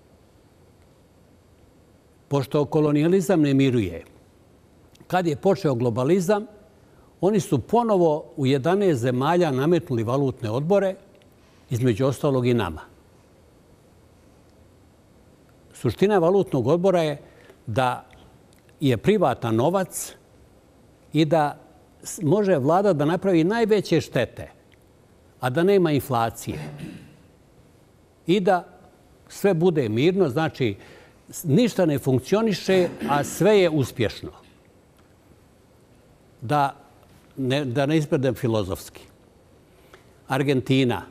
Pošto kolonijalizam ne miruje, kad je počeo globalizam, oni su ponovo u jedanaest zemalja nametnuli valutne odbore, između ostalog i nama. Suština valutnog odbora je da je privatan novac i da može vlada da napravi najveće štete, a da nema inflacije. I da sve bude mirno, znači ništa ne funkcioniše, a sve je uspješno. Da ne, da ne ispredem filozofski. Argentina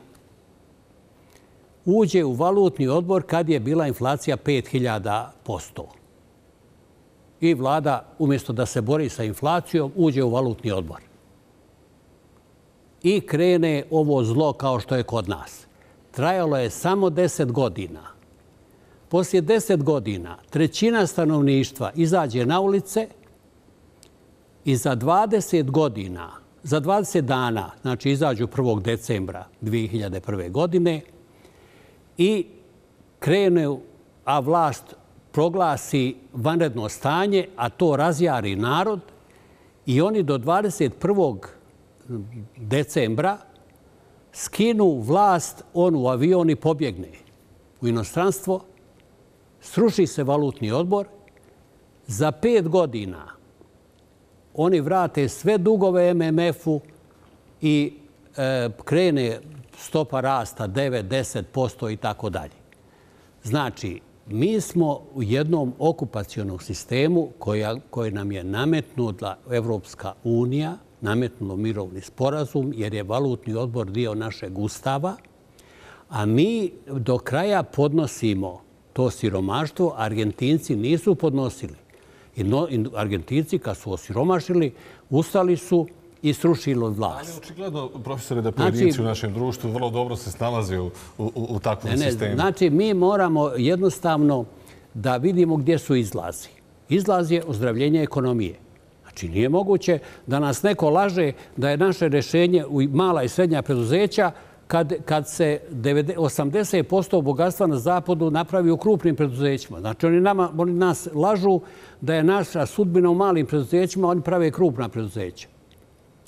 uđe u valutni odbor kad je bila inflacija pet hiljada posto. I vlada, umjesto da se bori sa inflacijom, uđe u valutni odbor. I krene ovo zlo kao što je kod nas. Trajalo je samo deset godina. Poslije deset godina trećina stanovništva izađe na ulice i za dvadeset godina, za dvadeset dana, znači izađu prvog decembra dvije hiljade prve. godine i krene, a vlast proglasi vanredno stanje, a to razjari narod i oni do dvadeset prvog decembra skinu vlast, on u avion i pobjegne u inostranstvo, sruši se valutni odbor, za pet godina oni vrate sve dugove em em efu i e, krene stopa rasta devet do deset posto i tako dalje. Znači, mi smo u jednom okupacionom sistemu koja, koji nam je nametnula Evropska unija, nametnulo mirovni sporazum, jer je valutni odbor dio našeg ustava, a mi do kraja podnosimo to siromaštvo, Argentinci nisu podnosili. I no, Argentinci, kad su osiromašili, ustali su i srušili vlast. Ali očigledno, profesore, da pojedinci znači, u našem društvu vrlo dobro se snalaze u, u, u takvom ne, ne, sistemu. Znači, mi moramo jednostavno da vidimo gdje su izlazi. Izlaz je ozdravljenje ekonomije. Znači, nije moguće da nas neko laže da je naše rješenje u mala i srednja preduzeća kad, kad se osamdeset posto bogatstva na zapadu napravi u krupnim preduzećima. Znači, oni, nama, oni nas lažu da je naša sudbina u malim preduzećima, oni prave krupna preduzeća.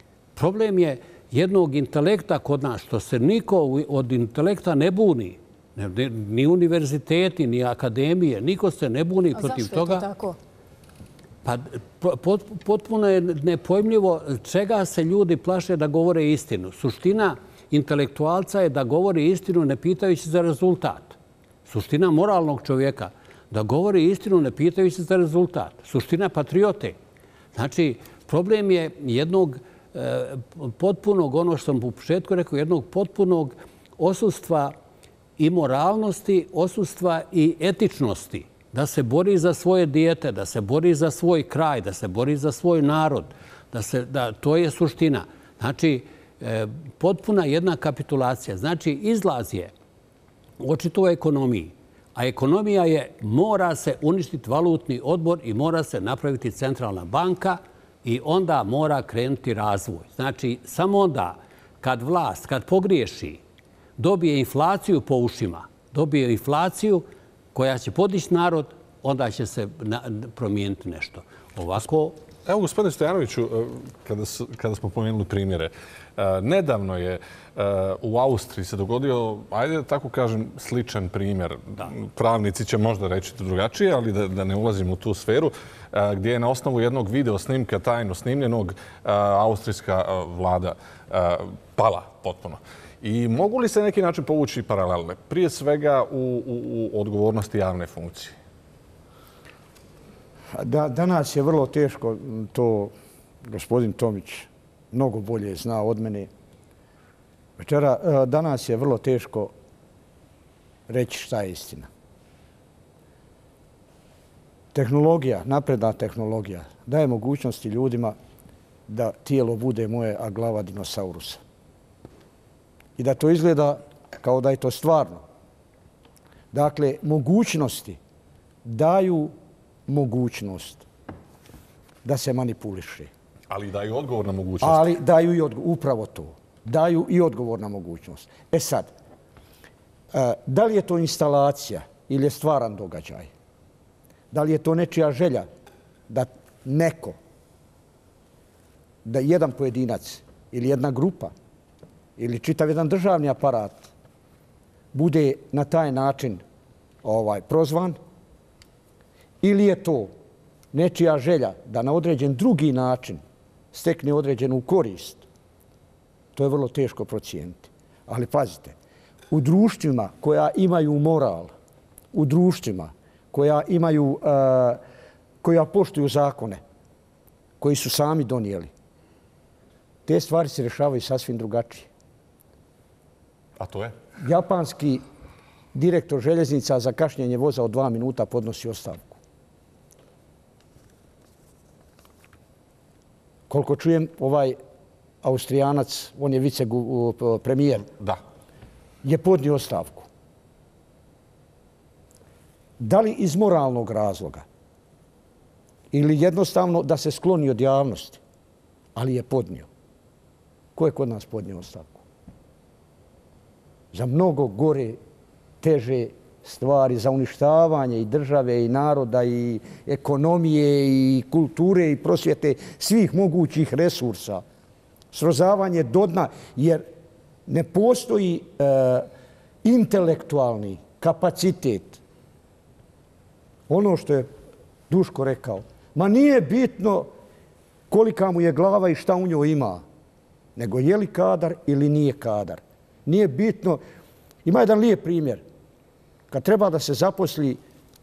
Problem je jednog intelekta kod nas, što se niko od intelekta ne buni Ni univerziteti, ni akademije, niko se ne buni protiv toga. A zašto je to tako? Pa potpuno je nepojmljivo čega se ljudi plaše da govore istinu. Suština intelektualca je da govori istinu ne pitajući za rezultat. Suština moralnog čovjeka da govori istinu ne pitajući za rezultat. Suština patriote. Znači, problem je jednog potpunog, ono što sam u početku rekao, jednog potpunog osustva i moralnosti, osustva i etičnosti. Da se bori za svoje dijete, da se bori za svoj kraj, da se bori za svoj narod. To je suština. Znači, potpuna jedna kapitulacija. Znači, izlaz je očito u ekonomiji. A ekonomija je, mora se uništiti valutni odbor i mora se napraviti centralna banka i onda mora krenuti razvoj. Znači, samo onda kad vlast, kad pogriješi, dobije inflaciju po ušima, dobije inflaciju koja će podići narod, onda će se promijeniti nešto. Ovako... Evo, gospodine Stojanoviću, kada smo pomenuli primjere, nedavno je u Austriji se dogodio, ajde da tako kažem, sličan primjer. Pravnici će možda reći drugačije, ali da ne ulazim u tu sferu, gdje je na osnovu jednog video snimka tajno snimljenog austrijska vlada pala potpuno. I mogu li se na neki način povući paralelne? Prije svega u odgovornosti javne funkcije. Danas je vrlo teško, to gospodin Tomić mnogo bolje zna od mene. Večera, danas je vrlo teško reći šta je istina. Tehnologija, napredna tehnologija, daje mogućnosti ljudima da tijelo bude moje, a glava dinosaurusa. I da to izgleda kao da je to stvarno. Dakle, mogućnosti daju mogućnost da se manipuliše. Ali daju odgovor na mogućnost. Ali daju i odgovor, upravo to. Daju i odgovor na mogućnost. E sad, da li je to instalacija ili je stvaran događaj? Da li je to nečija želja da neko, da jedan pojedinac ili jedna grupa ili čitav jedan državni aparat bude na taj način prozvan, ili je to nečija želja da na određen drugi način stekne određenu korist, to je vrlo teško procijeniti. Ali pazite, u društvima koja imaju moral, u društvima koja imaju, koja poštuju zakone, koji su sami donijeli, te stvari se rješavaju sasvim drugačije. A to je? Japanski direktor željeznica za kašnjenje voza od dva minuta podnosi ostavku. Koliko čujem, ovaj Austrijanac, on je vicepremijer, je podnio ostavku. Da li iz moralnog razloga ili jednostavno da se skloni od javnosti, ali je podnio. Ko je kod nas podnio ostavku? Za mnogo gore, teže stvari, za uništavanje i države i naroda i ekonomije i kulture i prosvjete svih mogućih resursa. Srozavanje do dna, jer ne postoji intelektualni kapacitet. Ono što je Duško rekao, ma nije bitno kolika mu je glava i šta u njoj ima, nego je li kadar ili nije kadar. Nije bitno. Ima jedan lijep primjer. Kad treba da se zaposli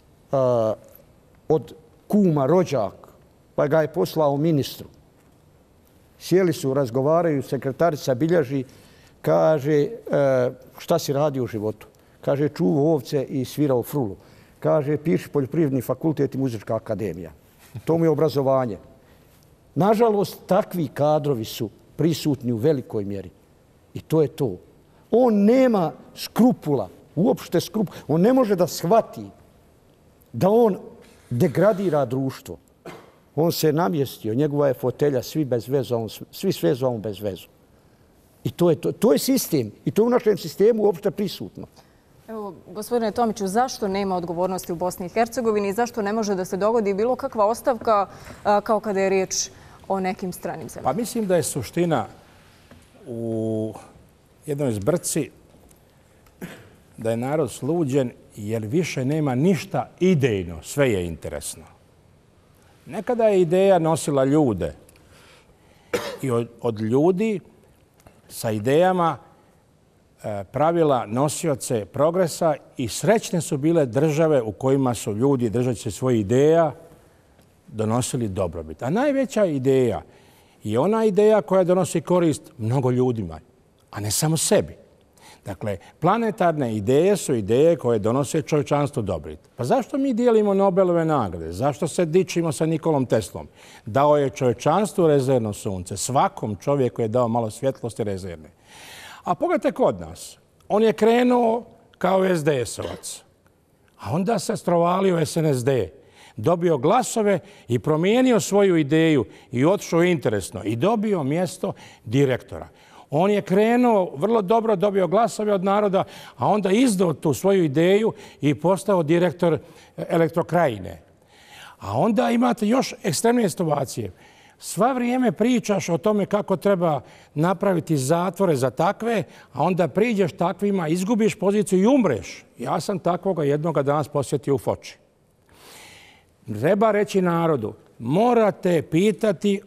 od kuma rođak, pa ga je poslao ministru. Sjeli su, razgovaraju, sekretarica bilježi, kaže šta si radio u životu. Kaže čuvao ovce i svirao frulu. Kaže piši poljoprivredni fakultet i muzička akademija. To mu je obrazovanje. Nažalost, takvi kadrovi su prisutni u velikoj mjeri. I to je to. On nema skrupula, uopšte skrupula. On ne može da shvati da on degradira društvo. On se namjestio, njegova je fotelja, svi bez vezu, svi s vezu, a on bez vezu. I to je, to, to je sistem. I to je u našem sistemu uopšte prisutno. Evo, gospodine Tomiću, zašto nema odgovornosti u Bosni i Hercegovini i zašto ne može da se dogodi bilo kakva ostavka kao kada je riječ o nekim stranim zemljama? Pa mislim da je suština u jednoj zbrci da je narod sluđen jer više nema ništa idejno, sve je interesno. Nekada je ideja nosila ljude i od, od ljudi sa idejama e, pravila nosioce progresa i srećne su bile države u kojima su ljudi držeći se svojih ideja donosili dobrobit. A najveća ideja je ona ideja koja donosi korist mnogo ljudima, a ne samo sebi. Dakle, planetarne ideje su ideje koje donose čovječanstvu dobrobit. Pa zašto mi dijelimo Nobelove nagrade? Zašto se dičimo sa Nikolom Teslom? Dao je čovječanstvu rezervno sunce. Svakom čovjeku je dao malo svjetlosti rezervne. A pogledajte kod nas. On je krenuo kao es de esovac. A onda se strovalio es en es de. Dobio glasove i promijenio svoju ideju i otišao interesno i dobio mjesto direktora. On je krenuo, vrlo dobro dobio glasove od naroda, a onda izdao tu svoju ideju i postao direktor Elektrokrajine. A onda imate još ekstremnije situacije. Sva vrijeme pričaš o tome kako treba napraviti zatvore za takve, a onda priđeš takvima, izgubiš poziciju i umreš. Ja sam takvoga jednoga danas posjetio u Foči. Treba reći narodu, morate pitati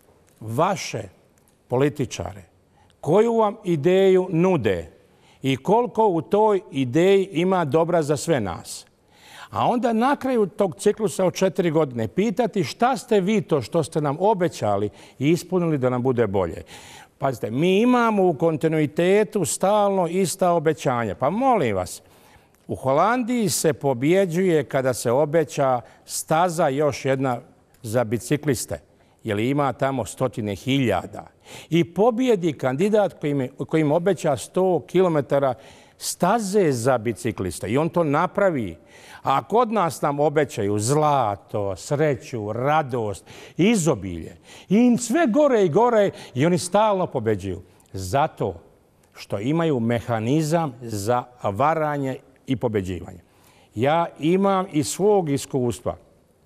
vaše političare koju vam ideju nude i koliko u toj ideji ima dobra za sve nas. A onda na kraju tog ciklusa od četiri godine pitati šta ste vi to što ste nam obećali i ispunili da nam bude bolje. Pazite, mi imamo u kontinuitetu stalno ista obećanja. Pa molim vas, u Holandiji se pobjeđuje kada se obeća staza još jedna za bicikliste, jer ima tamo stotine hiljada. I pobjedi kandidat koji koji im obeća sto kilometara staze za bicikliste. I on to napravi. A kod nas nam obećaju zlato, sreću, radost, izobilje. I sve gore i gore i oni stalno pobjeđuju. Zato što imaju mehanizam za varanje i pobjeđivanje. Ja imam iz svog iskustva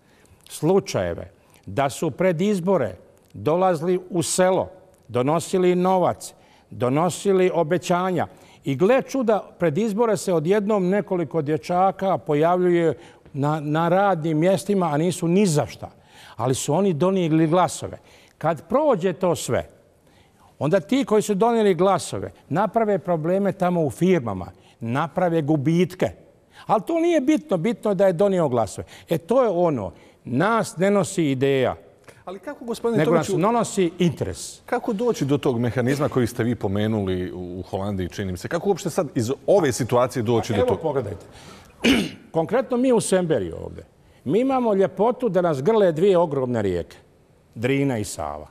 slučajeve da su pred izbore dolazili u selo, donosili novac, donosili obećanja. I gle čuda, pred izbore se odjednom nekoliko dječaka pojavljuje na, na radnim mjestima, a nisu ni za šta. Ali su oni donijeli glasove. Kad prođe to sve, onda ti koji su donijeli glasove naprave probleme tamo u firmama, naprave gubitke. Ali to nije bitno, bitno da je donio glasove. E to je ono, nas ne nosi ideja. Ali kako, gospodine nego Tomiću, nas donosi interes. Kako doći do tog mehanizma koji ste vi pomenuli u Holandiji, čini mi se? Kako uopšte sad iz ove situacije doći do Evo, toga? pogledajte. Konkretno mi u Semberiju ovdje. Mi imamo ljepotu da nas grle dvije ogromne rijeke. Drina i Sava.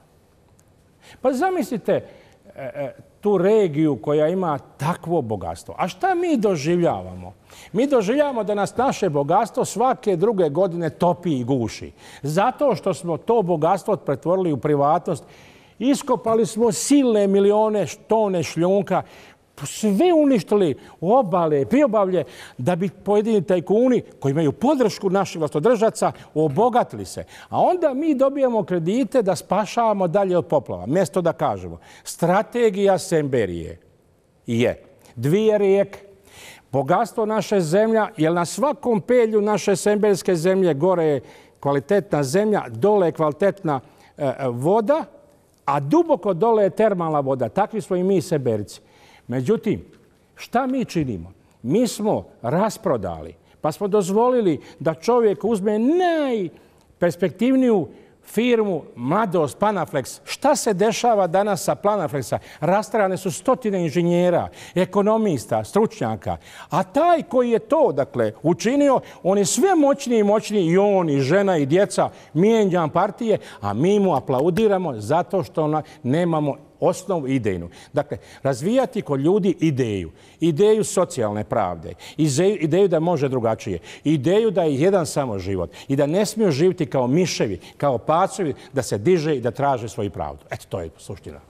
Pa zamislite e, e, tu regiju koja ima takvo bogatstvo. A šta mi doživljavamo? Mi doživljavamo da nas naše bogatstvo svake druge godine topi i guši. Zato što smo to bogatstvo pretvorili u privatnost. Iskopali smo silne milione tone šljunka, sve uništili obale, priobavlje, da bi pojedini tajkuni koji imaju podršku naših vlastodržaca obogatili se. A onda mi dobijamo kredite da spašavamo dalje od poplava. Mjesto da kažemo, strategija Semberije je dvije rijeke, bogatstvo naše zemlja, jer na svakom pelju naše semberske zemlje gore je kvalitetna zemlja, dole je kvalitetna e, voda, a duboko dole je termalna voda. Takvi smo i mi Semberci. Međutim, šta mi činimo? Mi smo rasprodali, pa smo dozvolili da čovjek uzme najperspektivniju firmu Mladost, Panaflex. Šta se dešava danas sa Panaflexa? Rastrane su stotine inženjera, ekonomista, stručnjaka. A taj koji je to, dakle, učinio, on je sve moćniji i moćniji, i on, i žena, i djeca, mijenjam partije, a mi mu aplaudiramo zato što nemamo osnovu idejnu. Dakle, razvijati kod ljudi ideju. Ideju socijalne pravde. Ideju da može drugačije. Ideju da je jedan samo život. I da ne smiju živjeti kao miševi, kao pacovi, da se diže i da traže svoju pravdu. Eto, to je suština.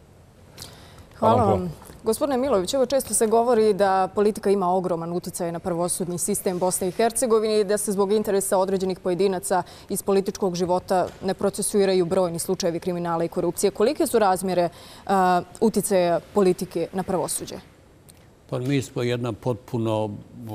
Hvala vam. Gospodine Milović, evo često se govori da politika ima ogroman uticaj na pravosudni sistem Bosne i Hercegovine i da se zbog interesa određenih pojedinaca iz političkog života ne procesuiraju brojni slučajevi kriminala i korupcije. Kolike su razmjere uh, uticaja politike na pravosuđe? Pa mi smo jedna potpuno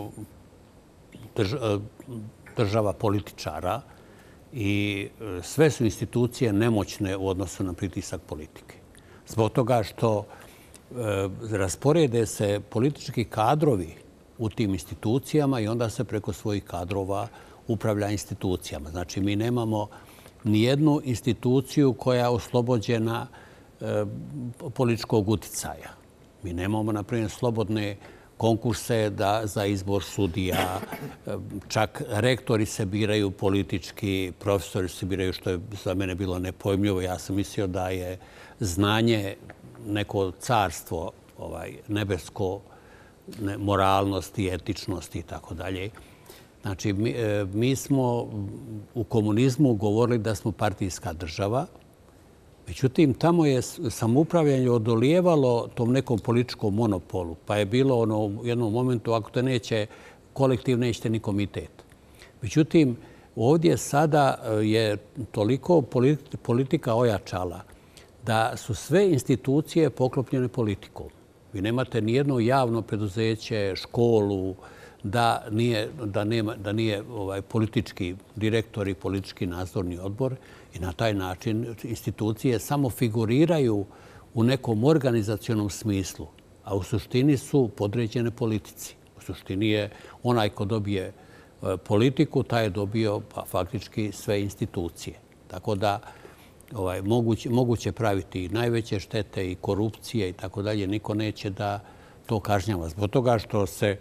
država političara i sve su institucije nemoćne u odnosu na pritisak politike. Zbog toga što rasporede se politički kadrovi u tim institucijama i onda se preko svojih kadrova upravlja institucijama. Znači, mi nemamo nijednu instituciju koja je oslobođena političkog uticaja. Mi nemamo, na primjer, slobodne konkurse za izbor sudija. Čak rektori se biraju politički, profesori se biraju, što je za mene bilo nepojmljivo. Ja sam mislio da je znanje neko carstvo nebesko, moralnosti, etičnosti i tako dalje. Znači, mi smo u komunizmu govorili da smo partijska država. Međutim, tamo je samoupravljanje odolijevalo tom nekom političkom monopolu. Pa je bilo ono u jednom momentu, ako te neće kolektiv, nećete ni komitet. Međutim, ovdje sada je toliko politika ojačala da su sve institucije poklopljene politikom. Vi nemate nijedno javno preduzeće, školu, da nije, da nema, da nije ovaj, politički direktor i politički nadzorni odbor i na taj način institucije samo figuriraju u nekom organizacionom smislu, a u suštini su podređene politici. U suštini je onaj ko dobije politiku, taj je dobio pa, faktički sve institucije. Tako da ovaj, moguće, moguće praviti najveće štete i korupcije i tako dalje. Niko neće da to kažnjava. Zbog toga što se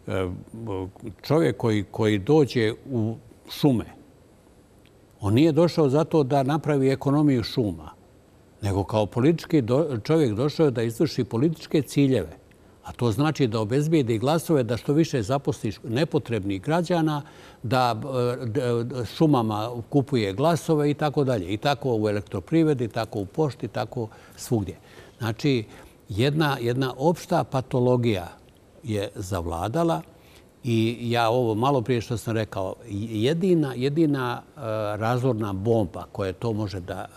čovjek koji, koji dođe u šume, on nije došao zato da napravi ekonomiju šuma, nego kao politički do, čovjek došao da izvrši političke ciljeve. A to znači da obezbijedi glasove, da što više zaposliš nepotrebnih građana, da šumama kupuje glasove i tako dalje. I tako u elektroprivredi, tako u pošti, tako svugdje. Znači, jedna, jedna opšta patologija je zavladala i ja ovo malo prije što sam rekao, jedina, jedina razorna bomba koja to može da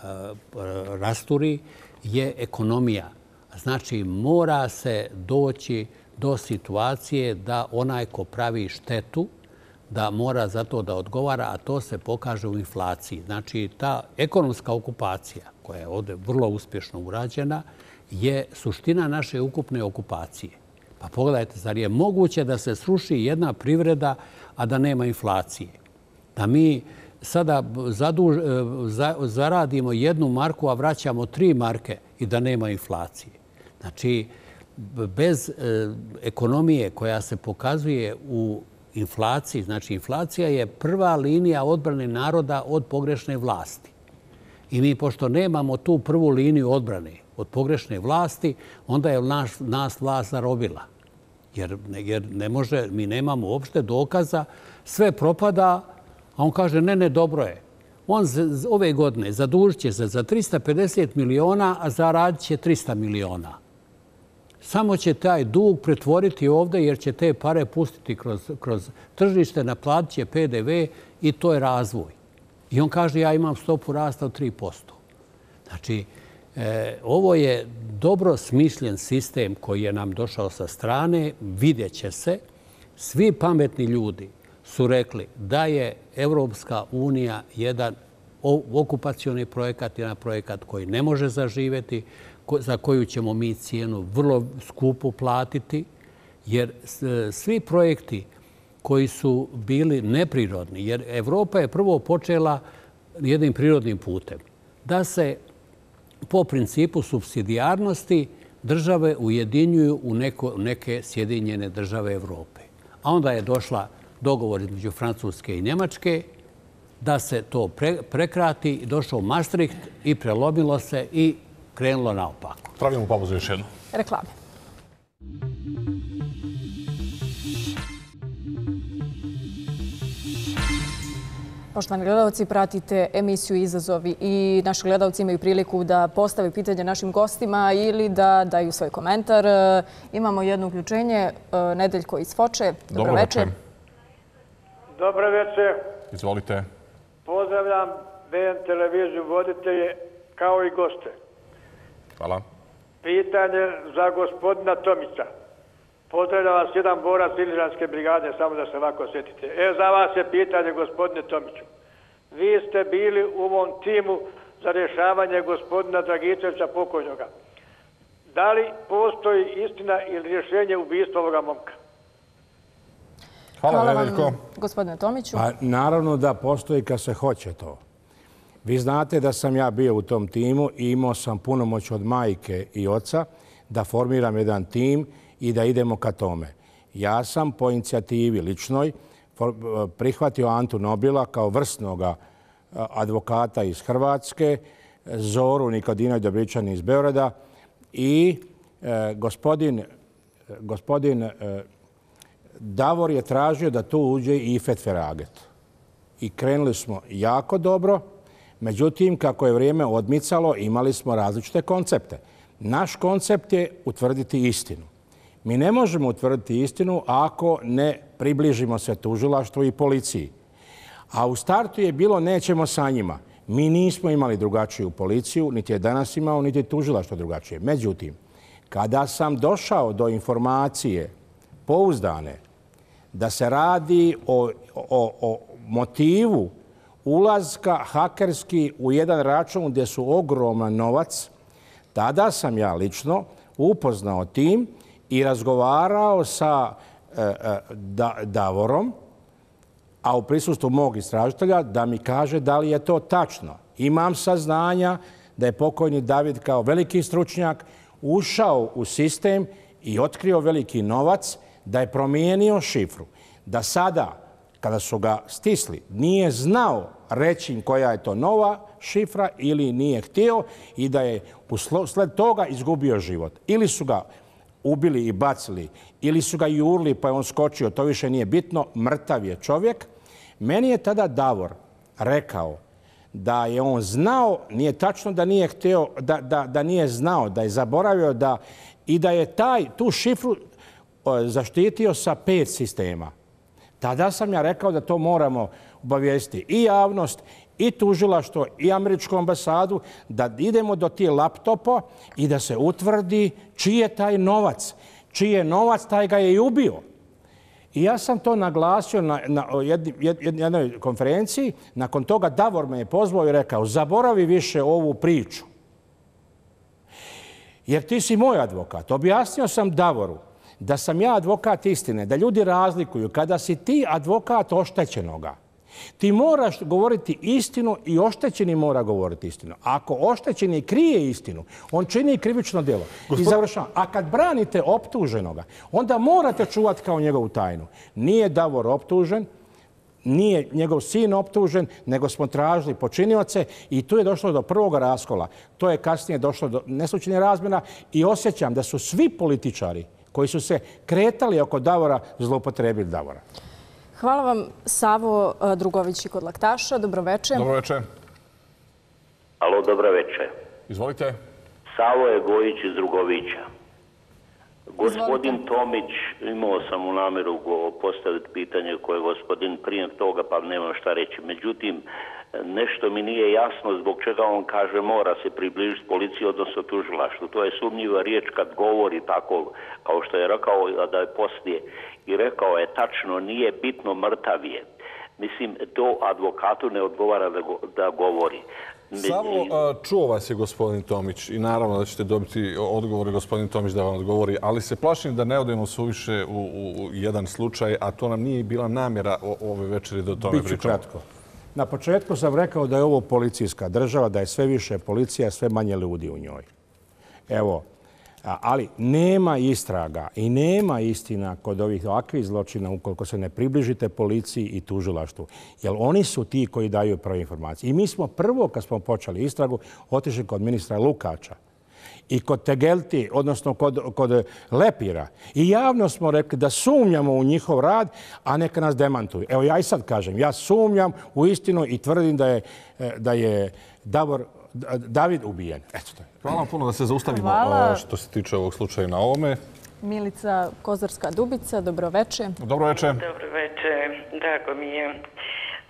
rasturi je ekonomija. Znači, mora se doći do situacije da onaj ko pravi štetu, da mora za to da odgovara, a to se pokaže u inflaciji. Znači, ta ekonomska okupacija, koja je ovdje vrlo uspješno urađena, je suština naše ukupne okupacije. Pa pogledajte, zar je moguće da se sruši jedna privreda, a da nema inflacije? Da mi sada zaduž, za, zaradimo jednu marku, a vraćamo tri marke i da nema inflacije. Znači, bez e, ekonomije koja se pokazuje u inflaciji, znači inflacija je prva linija odbrane naroda od pogrešne vlasti. I mi, pošto nemamo tu prvu liniju odbrane od pogrešne vlasti, onda je naš, nas vlast zarobila. Jer, jer ne može, mi nemamo uopšte dokaza, sve propada, a on kaže ne, ne, dobro je. On z, ove godine zadužit će se za trista pedeset miliona, a zaradit će trista miliona. Samo će taj dug pretvoriti ovdje jer će te pare pustiti kroz, kroz tržište, naplatit će P D V i to je razvoj. I on kaže ja imam stopu rasta od tri posto. Znači, e, ovo je dobro smišljen sistem koji je nam došao sa strane, vidjet će se. Svi pametni ljudi su rekli da je Evropska unija jedan okupacioni projekat, jedan projekat koji ne može zaživjeti, za koju ćemo mi cijenu vrlo skupo platiti, jer svi projekti koji su bili neprirodni, jer Evropa je prvo počela jednim prirodnim putem, da se po principu supsidijarnosti države ujedinjuju u neko, neke Sjedinjene države Evrope. A onda je došla dogovor između Francuske i Njemačke da se to pre, prekrati, došao Maastricht i prelomilo se i krenulo naopako. Pravimo pauzu još jednu. Reklame. Poštovani gledalci, pratite emisiju Izazovi i naši gledalci imaju priliku da postave pitanje našim gostima ili da daju svoj komentar. Imamo jedno uključenje. Nedeljko iz Foče. Dobro večer. Dobro večer. Izvolite. Pozdravljam B N televiziju, voditelje kao i goste. Hvala. Pitanje za gospodina Tomića. Pozdravlja vas jedan borac Iližanske brigade, samo da se ovako sjetite. E, za vas je pitanje, gospodine Tomiću. Vi ste bili u ovom timu za rješavanje gospodina Dragičevića pokojnoga. Da li postoji istina ili rješenje ubistva ovoga momka? Hvala, Hvala vam, Nedeljko. gospodine Tomiću. Pa naravno da postoji kad se hoće to. Vi znate da sam ja bio u tom timu i imao sam punomoć od majke i oca da formiram jedan tim i da idemo ka tome. Ja sam po inicijativi ličnoj prihvatio Antu Nobila kao vrsnog advokata iz Hrvatske, Zoru Nikodinović Dobričan iz Beograda i e, gospodin, gospodin e, Davor je tražio da tu uđe i Ifet Feraget. I krenuli smo jako dobro, međutim, kako je vrijeme odmicalo, imali smo različite koncepte. Naš koncept je utvrditi istinu. Mi ne možemo utvrditi istinu ako ne približimo se tužilaštvu i policiji. A u startu je bilo nećemo sa njima. Mi nismo imali drugačiju policiju, niti je danas imao, niti tužilaštvo drugačije. Međutim, kada sam došao do informacije pouzdane da se radi o, o, o motivu ulazka hakerski u jedan račun gdje su ogroman novac, tada sam ja lično upoznao tim i razgovarao sa e, e, da, Davorom, a u prisustvu mog istražitelja, da mi kaže da li je to tačno. Imam saznanja da je pokojni David kao veliki stručnjak ušao u sistem i otkrio veliki novac, da je promijenio šifru. Da sada, kada su ga stisli, nije znao reći im koja je to nova šifra ili nije htio i da je usled toga izgubio život. Ili su ga ubili i bacili, ili su ga jurili pa je on skočio, to više nije bitno, mrtav je čovjek. Meni je tada Davor rekao da je on znao, nije tačno da nije htio, da, da, da nije znao, da je zaboravio da i da je taj, tu šifru zaštitio sa pet sistema. Tada sam ja rekao da to moramo obavijestiti i javnost, i tužilaštvo, i američku ambasadu, da idemo do tih laptopa i da se utvrdi čiji je taj novac. Čiji je novac, taj ga je i ubio. I ja sam to naglasio na, na jedni, jednoj konferenciji. Nakon toga Davor me je pozvao i rekao, zaboravi više ovu priču. Jer ti si moj advokat. Objasnio sam Davoru da sam ja advokat istine, da ljudi razlikuju. Kada si ti advokat oštećenoga, ti moraš govoriti istinu i oštećeni mora govoriti istinu. Ako oštećeni krije istinu, on čini krivično djelo. Gospod... I završavam. A kad branite optuženoga, onda morate čuvati kao njegovu tajnu. Nije Davor optužen, nije njegov sin optužen, nego smo tražili počinioce i tu je došlo do prvog raskola. To je kasnije došlo do neslučajnih razmjena i osjećam da su svi političari koji su se kretali oko Davora zloupotrebili Davora. Hvala vam, Savo Drugović kod Laktaša. Dobroveče. Dobroveče. Alo, dobroveče. Izvolite. Savo je Gojić iz Drugovića. Gospodin Izvolite. Tomić, imao sam u namjeru postaviti pitanje koje je gospodin prije toga, pa nemam šta reći. Međutim, nešto mi nije jasno zbog čega on kaže mora se približiti policiji, odnosno tužilaštvu. To je sumnjiva riječ kad govori tako kao što je rekao da je poslije i rekao je tačno nije bitno mrtav je. Mislim, to advokatu ne odgovara da, go, da govori. Samo čuo vas je gospodin Tomić i naravno da ćete dobiti odgovor gospodin Tomić da vam odgovori, ali se plašim da ne odemo suviše u, u jedan slučaj, a to nam nije bila namjera o, ove večeri da o tome pričamo. Biću kratko. Na početku sam rekao da je ovo policijska država, da je sve više policija, sve manje ljudi u njoj. Evo, ali nema istraga i nema istina kod ovih ovakvih zločina ukoliko se ne približite policiji i tužilaštvu. Jer oni su ti koji daju prve informacije. I mi smo prvo, kad smo počeli istragu, otišli kod ministra Lukača i kod Tegelti, odnosno kod, kod Lepira. I javno smo rekli da sumnjamo u njihov rad, a neka nas demantuju. Evo ja i sad kažem, ja sumnjam u istinu i tvrdim da je, da je Davor, David ubijen. Eto to je. Hvala vam puno da se zaustavimo Hvala. Što se tiče ovog slučaja na ovome. Milica Kozarska-Dubica, dobroveče. Dobroveče. Dobroveče, drago mi je.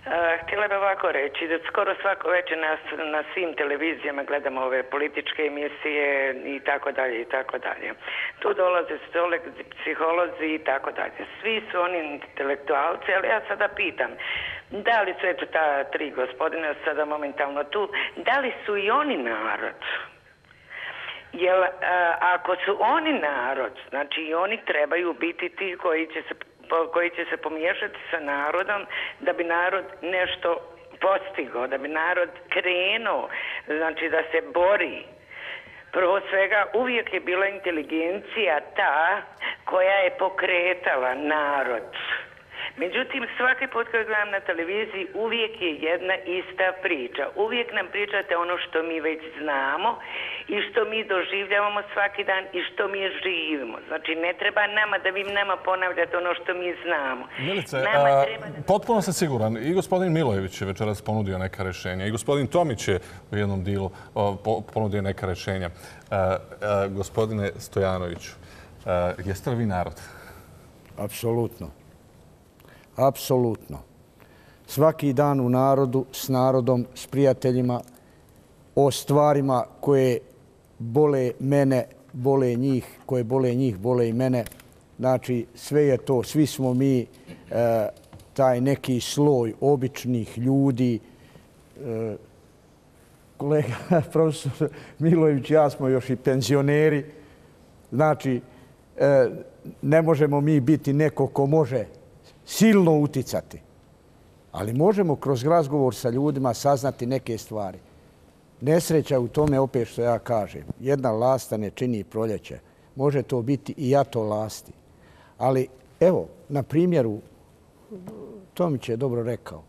Htjela bih ovako reći da skoro svako večer na, na svim televizijama gledamo ove političke emisije i tako dalje i tako dalje. Tu dolaze sociolozi, psiholozi i tako dalje. Svi su oni intelektualci, ali ja sada pitam, da li su eto ta tri gospodina sada momentalno tu, da li su i oni narod? Jer a, ako su oni narod, znači i oni trebaju biti ti koji će se koji će se pomiješati sa narodom da bi narod nešto postigao, da bi narod krenuo, znači da se bori. Prvo svega, uvijek je bila inteligencija ta koja je pokretala narod. Međutim, svaki put kad gledam na televiziji uvijek je jedna ista priča. Uvijek nam pričate ono što mi već znamo i što mi doživljavamo svaki dan i što mi živimo. Znači, ne treba nama da vi nama ponavljate ono što mi znamo. Milice, nama a, treba da... potpuno sam siguran. I gospodin Milojević je večeras ponudio neka rješenja. I gospodin Tomić je u jednom dilu o, po, ponudio neka rješenja. A, a, gospodine Stojanoviću, a, jeste li vi narod? Apsolutno. Apsolutno. Svaki dan u narodu, s narodom, s prijateljima, o stvarima koje bole mene, bole njih, koje bole njih, bole i mene. Znači, sve je to, svi smo mi e, taj neki sloj običnih ljudi. E, kolega profesor Milojević i ja smo još i penzioneri. Znači, e, ne možemo mi biti neko ko može silno uticati. Ali možemo kroz razgovor sa ljudima saznati neke stvari. Nesreća u tome, opet što ja kažem, jedna lasta ne čini proljeće. Može to biti i jato lasti. Ali evo, na primjeru, Tomić je dobro rekao,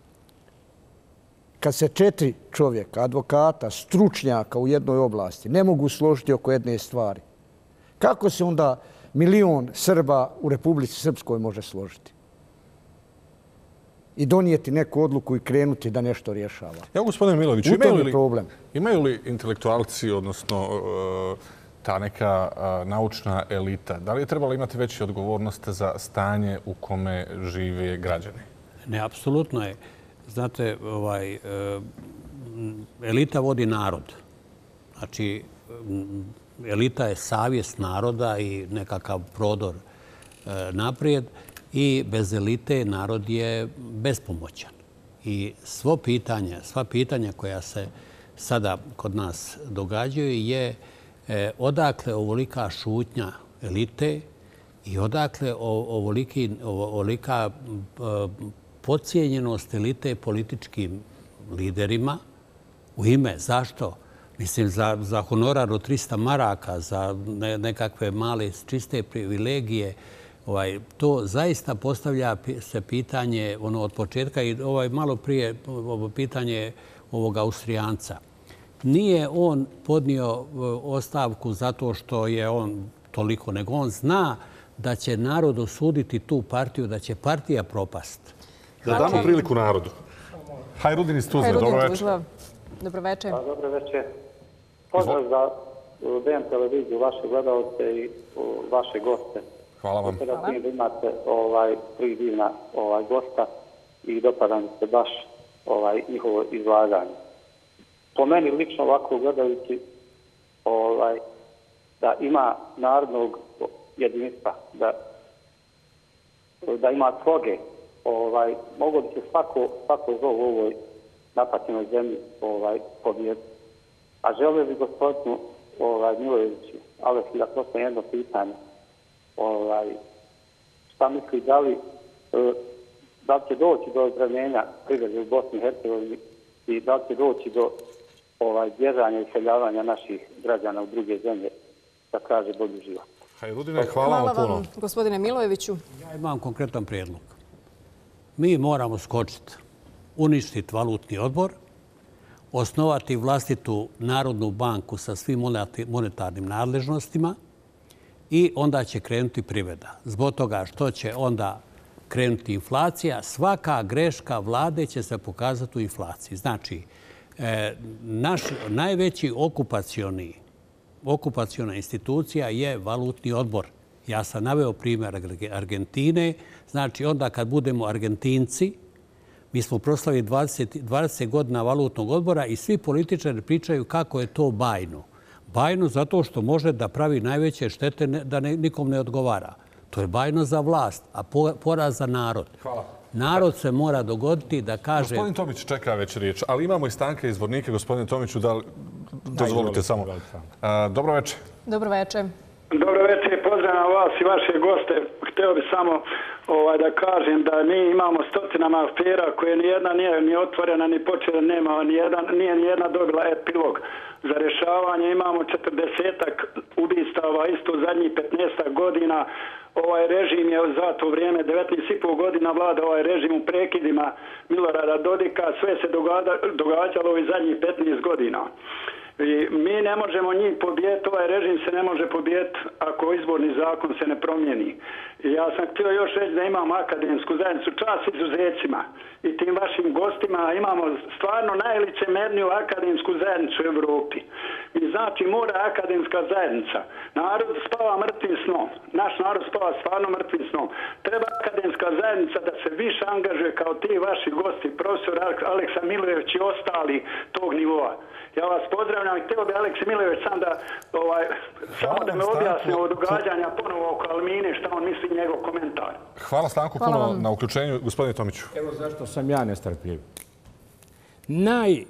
kad se četiri čovjeka, advokata, stručnjaka u jednoj oblasti ne mogu složiti oko jedne stvari, kako se onda milion Srba u Republici Srpskoj može složiti? I donijeti neku odluku i krenuti da nešto rješava. Evo, gospodine Milović, imaju li, problem. imaju li intelektualci, odnosno ta neka naučna elita, da li je trebalo imati veće odgovornost za stanje u kome žive građani? Ne, apsolutno je. Znate, ovaj, elita vodi narod. Znači, elita je savjest naroda i nekakav prodor naprijed. I bez elite narod je bespomoćan. I svo pitanje, sva pitanja koja se sada kod nas događaju je e, odakle ovolika šutnja elite i odakle ovoliki, ovolika e, podcijenjenost elite političkim liderima. U ime, zašto? Mislim, za, za honorar od trista maraka, za ne, nekakve male čiste privilegije. Ovaj, to zaista postavlja se pitanje ono od početka i ovaj malo prije ovo pitanje ovog Austrijanca. Nije on podnio ostavku zato što je on toliko, nego on zna da će narod osuditi tu partiju, da će partija propast. Da damo priliku narodu. Hajrudin iz Tuzle, dobro večer. Dobro večer. Dobro večer. Pozdrav za D N televiziju, vaše gledalce i vaše goste. Hvala vam. Hvala. Da imate ovaj, tri divna ovaj, gosta i dopada mi se baš ovaj, njihovo izlaganje. Po meni lično ovako gledajući ovaj, da ima narodnog jedinstva, da, da ima sloge, ovaj, mogo bi se svako, svako zlo u ovoj napaćenoj zemlji ovaj, pobjediti. A želio bi gospodinu ovaj, Milojeviću, ali da prosto jedno pitanje. Ovaj, šta misli, da li, da li će doći do ozdravljenja privrede u Bosni i Hercegovini i da li će doći do ovaj, bježanja i seljavanja naših građana u druge zemlje, da kaže bolji život. Hajrudine, hvala vam puno. Hvala vam, gospodine Milojeviću. Ja imam konkretan prijedlog. Mi moramo skočiti, uništiti valutni odbor, osnovati vlastitu Narodnu banku sa svim monetarnim nadležnostima i onda će krenuti privreda. Zbog toga što će onda krenuti inflacija, svaka greška vlade će se pokazati u inflaciji. Znači, naš najveći okupacioni, okupaciona institucija je valutni odbor. Ja sam naveo primjer Argentine. Znači, onda kad budemo Argentinci, Mi smo proslavili dvadeset godina valutnog odbora i svi političari pričaju kako je to bajno. Bajno zato što može da pravi najveće štete da nikom ne odgovara. To je bajno za vlast, a poraz za narod. Hvala. Narod se mora dogoditi da kaže... Gospodin Tomić čeka već riječ, ali imamo i stanke izvornike. Gospodine Tomiću, da dozvolite samo. Dobro večer. Dobro večer. Dobro večer, pozdravljam vas i vaše goste. Htio bih samo ovaj, da kažem da mi imamo stotinama afera koje nijedna nije ni otvorena, ni počela, nema, nijedan, nije nijedna dobila epilog za rješavanje. Imamo četrdesetak ubistava isto zadnjih petnaest godina. Ovaj režim je za to vrijeme devetnaest i pol godina vlada ovaj režim u prekidima Milorada Dodika. Sve se događalo ovih zadnjih petnaest godina. I mi ne možemo njih pobijeti, ovaj režim se ne može pobijeti ako izborni zakon se ne promijeni. I ja sam htio još reći da imamo akademsku zajednicu, čast izuzecima i tim vašim gostima, imamo stvarno najlicemerniju akademsku zajednicu u Europi. I znači mora akademska zajednica. Narod spava mrtvim snom. Naš narod spava stvarno mrtvim snom. Treba akademska zajednica da se više angažuje kao ti vaši gosti, profesor Aleksa Milojević i ostali tog nivoa. Ja vas pozdravljam i htio bi Aleks Milojević sam da, ovaj, samo da me objasni ovo događanja ponovo oko Almine, šta on misli njegov komentar. Hvala Stanku puno na uključenju. Gospodine Tomiću. Evo zašto sam ja nestrpljiv. Najveće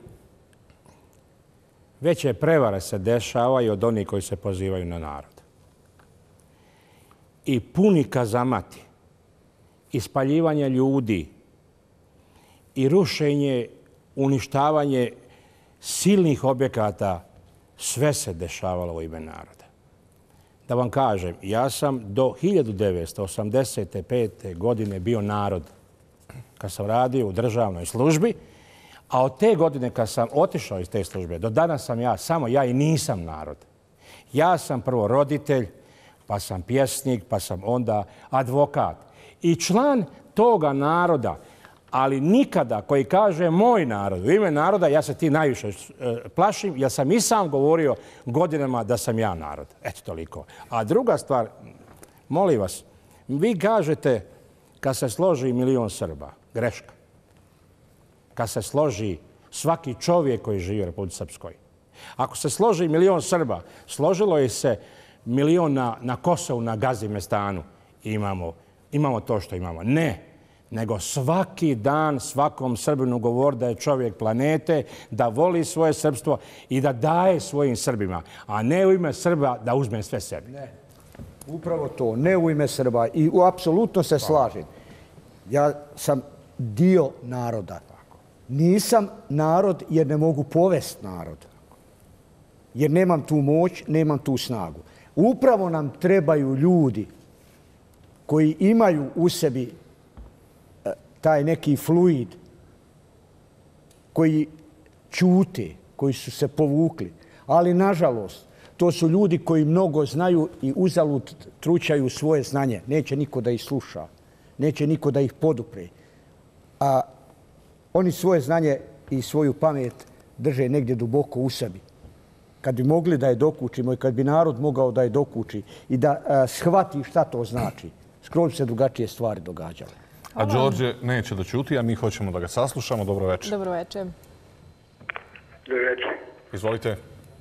prevare se dešavaju od onih koji se pozivaju na narod. I puni kazamati, ispaljivanje ljudi i rušenje, uništavanje silnih objekata, sve se dešavalo u ime naroda. Da vam kažem, ja sam do hiljadu devetsto osamdeset pete. godine bio narod kad sam radio u državnoj službi, a od te godine kad sam otišao iz te službe, do danas sam ja, samo ja i nisam narod. Ja sam prvo roditelj, pa sam pjesnik, pa sam onda advokat. I član toga naroda, ali nikada koji kaže moj narod, u ime naroda, ja se ti najviše plašim, jer sam i sam govorio godinama da sam ja narod. Eto toliko. A druga stvar, molim vas, vi kažete kad se složi milion Srba, greška. Kad se složi svaki čovjek koji živi u Republici Srpskoj. Ako se složi milion Srba, složilo je se milion na, na Kosovu, na Gazimestanu. Imamo, imamo to što imamo. Ne. Nego svaki dan svakom Srbinu govori da je čovjek planete, da voli svoje srpstvo i da daje svojim Srbima, a ne u ime Srba da uzme sve sebi. Ne, upravo to, ne u ime Srba. I apsolutno se slažem. Ja sam dio naroda. Nisam narod jer ne mogu povesti narod. Jer nemam tu moć, nemam tu snagu. Upravo nam trebaju ljudi koji imaju u sebi taj neki fluid, koji ćute, koji su se povukli. Ali, nažalost, to su ljudi koji mnogo znaju i uzalud trućaju svoje znanje. Neće niko da ih sluša, neće niko da ih podupre. A oni svoje znanje i svoju pamet drže negdje duboko u sebi. Kad bi mogli da je dokučimo i kad bi narod mogao da je dokuči i da a, shvati šta to znači, skroz se drugačije stvari događale. A Đorđe neće da ćuti, a mi hoćemo da ga saslušamo. Dobro večer. Dobro večer. Dobro večer. Izvolite.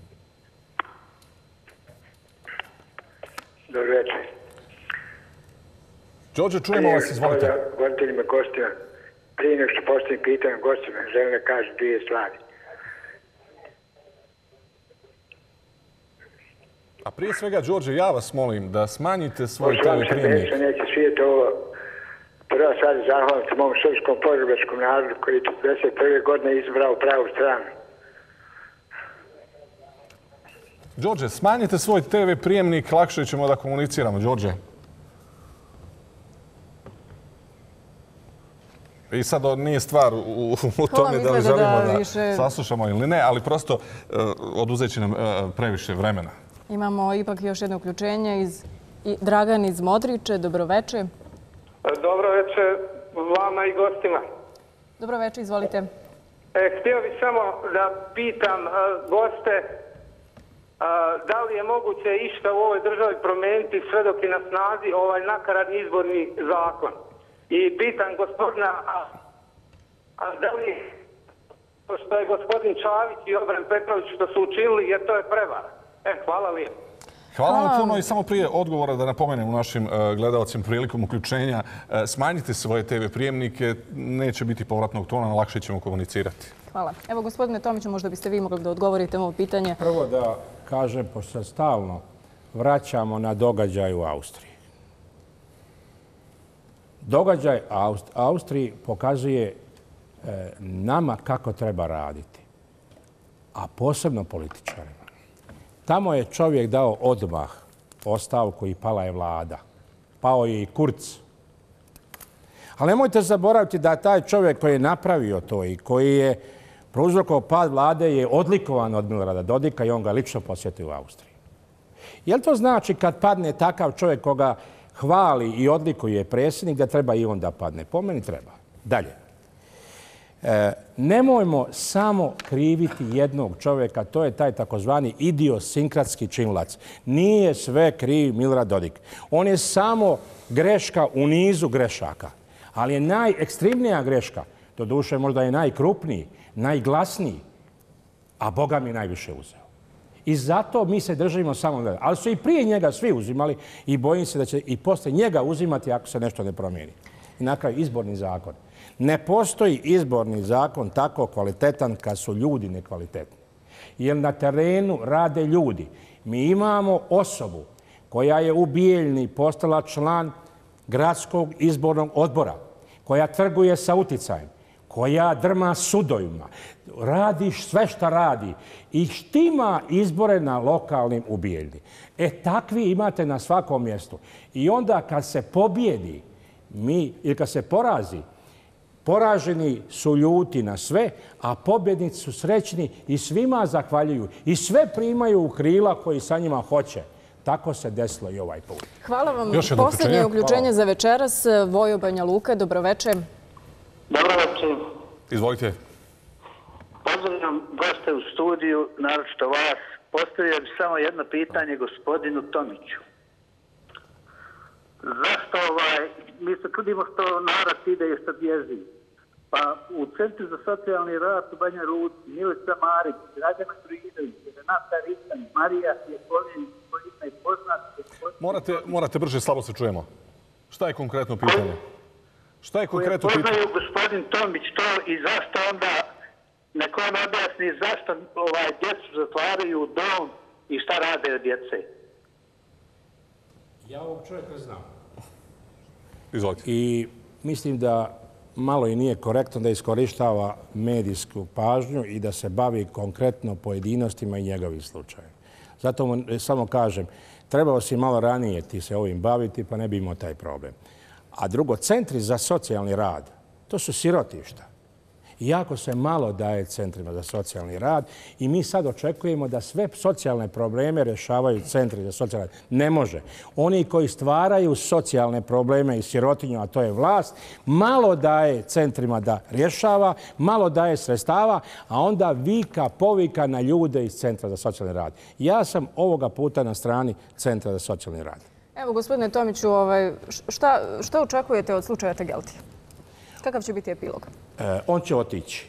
Dobro večer. Đorđe, čujemo vas, izvolite. Voditeljima, gostima. Prije nego što postavim pitanje gostima, želim da kažem dvije stvari. A prije svega, Đorđe, ja vas molim da smanjite svoj te ve prijemnik. Pošto neće svijeti ovo. Prva stvar je zahvaliti mom srpskom pogrebačkom narodu koji je četrdeset prve godine izbrao pravu stranu. Đorđe, smanjite svoj te ve prijemnik, lakše ćemo da komuniciramo. Đorđe. I sad nije stvar u, u tome da li želimo da, da više... saslušamo ili ne, ali prosto uh, oduzet će nam uh, previše vremena. Imamo ipak još jedno uključenje iz i Dragan iz Modriče. Dobro večer. Dobro večer vama i gostima. Dobro večer, izvolite. E, htio bih samo da pitam a, goste a, da li je moguće išta u ovoj državi promijeniti sve dok je na snazi ovaj nakaradni izborni zakon. I pitam gospodina A da li to što je gospodin Čavić i Obren Petrović što su učinili, jer to je prevara. E, hvala lijepo. Hvala vam puno i samo prije odgovora da napomenem u našim gledalcima prilikom uključenja. Smanjite svoje te ve prijemnike, neće biti povratnog tona, lakše ćemo komunicirati. Hvala. Evo, gospodine Tomiću, možda biste vi mogli da odgovorite na ovo pitanje. Prvo da kažem, pošto se stalno vraćamo na događaj u Austriji. Događaj u Austriji pokazuje nama kako treba raditi, a posebno političarima. Tamo je čovjek dao odmah ostavku i pala je vlada. Pao je i Kurz. Ali nemojte zaboraviti da taj čovjek koji je napravio to i koji je prouzrokovao pad vlade je odlikovan od Milorada Dodika i on ga lično posjetio u Austriji. Jel to znači kad padne takav čovjek koga hvali i odlikuje predsjednik da treba i on da padne? Po meni treba. Dalje. E, nemojmo samo kriviti jednog čovjeka, to je taj takozvani idiosinkratski činilac. Nije sve kriv Milorad Dodik. On je samo greška u nizu grešaka, ali je najekstremnija greška, doduše možda je najkrupniji, najglasniji, a Boga mi najviše uzeo. I zato mi se držimo samo, ali su i prije njega svi uzimali i bojim se da će i posle njega uzimati ako se nešto ne promijeni. I na kraju izborni zakon. Ne postoji izborni zakon tako kvalitetan kad su ljudi nekvalitetni. Jer na terenu rade ljudi. Mi imamo osobu koja je u Bijeljni postala član gradskog izbornog odbora, koja trguje sa uticajem, koja drma sudovima, radi sve šta radi i štima izbore na lokalnim u Bijeljni. E, takvi imate na svakom mjestu. I onda kad se pobjedi, mi, ili kad se porazi, poraženi su ljuti na sve, a pobjednici su srećni i svima zahvaljuju. I sve primaju u krila koji sa njima hoće. Tako se desilo i ovaj put. Hvala vam. Posljednje uključenje za večeras. Vojo Banja Luka, dobroveče. Dobroveče. Izvolite. Pozdravljam goste u studiju, naročito vas. Postavio bih samo jedno pitanje gospodinu Tomiću. Zašto ovaj, mi se čudimo što narod ide i što bježi? Pa u Centru za socijalni rad u Banja Luci, Milica Marić, Dražena Trujidović, Renata Risan, Marija Jekolin, Kolina i Poznat. Morate, morate brže, slabo se čujemo. Šta je konkretno pitanje? Šta je konkretno pitanje? Poznaju gospodin Tomić to i zašto onda, neko on objasni zašto ovaj, djecu zatvaraju u dom i šta rade od djece? Ja ovog čovjeka znam. Izvolite. I mislim da malo i nije korektno da iskorištava medijsku pažnju i da se bavi konkretno pojedinostima i njegovim slučajem. Zato mu samo kažem, trebao si malo ranije ti se ovim baviti pa ne bi imao taj problem. A drugo, centri za socijalni rad, to su sirotišta. Jako se malo daje centrima za socijalni rad i mi sad očekujemo da sve socijalne probleme rješavaju centri za socijalni rad. Ne može. Oni koji stvaraju socijalne probleme i sirotinju, a to je vlast, malo daje centrima da rješava, malo daje sredstava, a onda vika, povika na ljude iz Centra za socijalni rad. Ja sam ovoga puta na strani Centra za socijalni rad. Evo, gospodine Tomiću, ovaj, šta, šta očekujete od slučaja Tegeltija? Kakav će biti epilog? E, on će otići.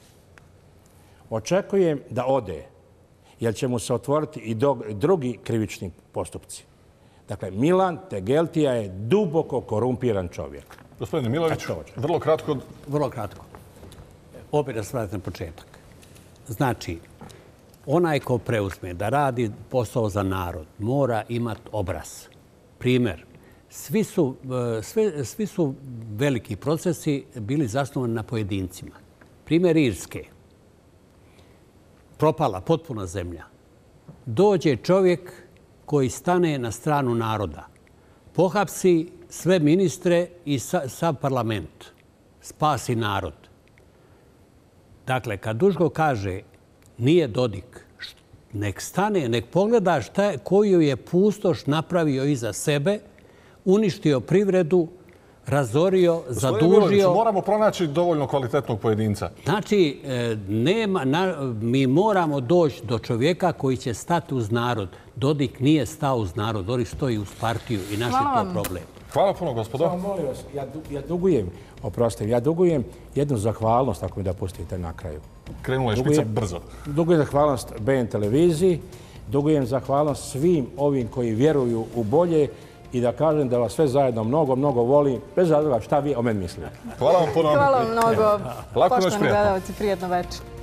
Očekujem da ode, jer će mu se otvoriti i do, drugi krivični postupci. Dakle, Milan Tegeltija je duboko korumpiran čovjek. Gospodine Milović, vrlo kratko. Vrlo kratko. Opet da se vratite na početak. Znači, onaj ko preuzme da radi posao za narod mora imati obraz. Primjer. Svi su, sve, svi su veliki procesi bili zasnovani na pojedincima. Primjer Irske. Propala potpuna zemlja. Dođe čovjek koji stane na stranu naroda. Pohapsi sve ministre i sav parlament. Spasi narod. Dakle, kad Duško kaže nije Dodik, nek stane, nek pogleda šta je, koju je pustoš napravio iza sebe, uništio privredu, razorio, zadužio. Moramo pronaći dovoljno kvalitetnog pojedinca. Znači, nema, na, mi moramo doći do čovjeka koji će stati uz narod. Dodik nije stao uz narod, Dodik stoji uz partiju i naš je to problem. Hvala puno, gospodo. Samo molim vas, ja, ja dugujem, oprostite, ja dugujem jednu zahvalnost, ako mi da pustite na kraju. Krenula je špica brzo. Dugujem zahvalnost B N televiziji, dugujem zahvalnost svim ovim koji vjeruju u bolje i da kažem da vas sve zajedno mnogo, mnogo volim, bez razloga šta vi o meni mislite. Hvala vam puno. Hvala vam mnogo. Lako noć, Poštovani prijatno. gledalci, prijetno večer.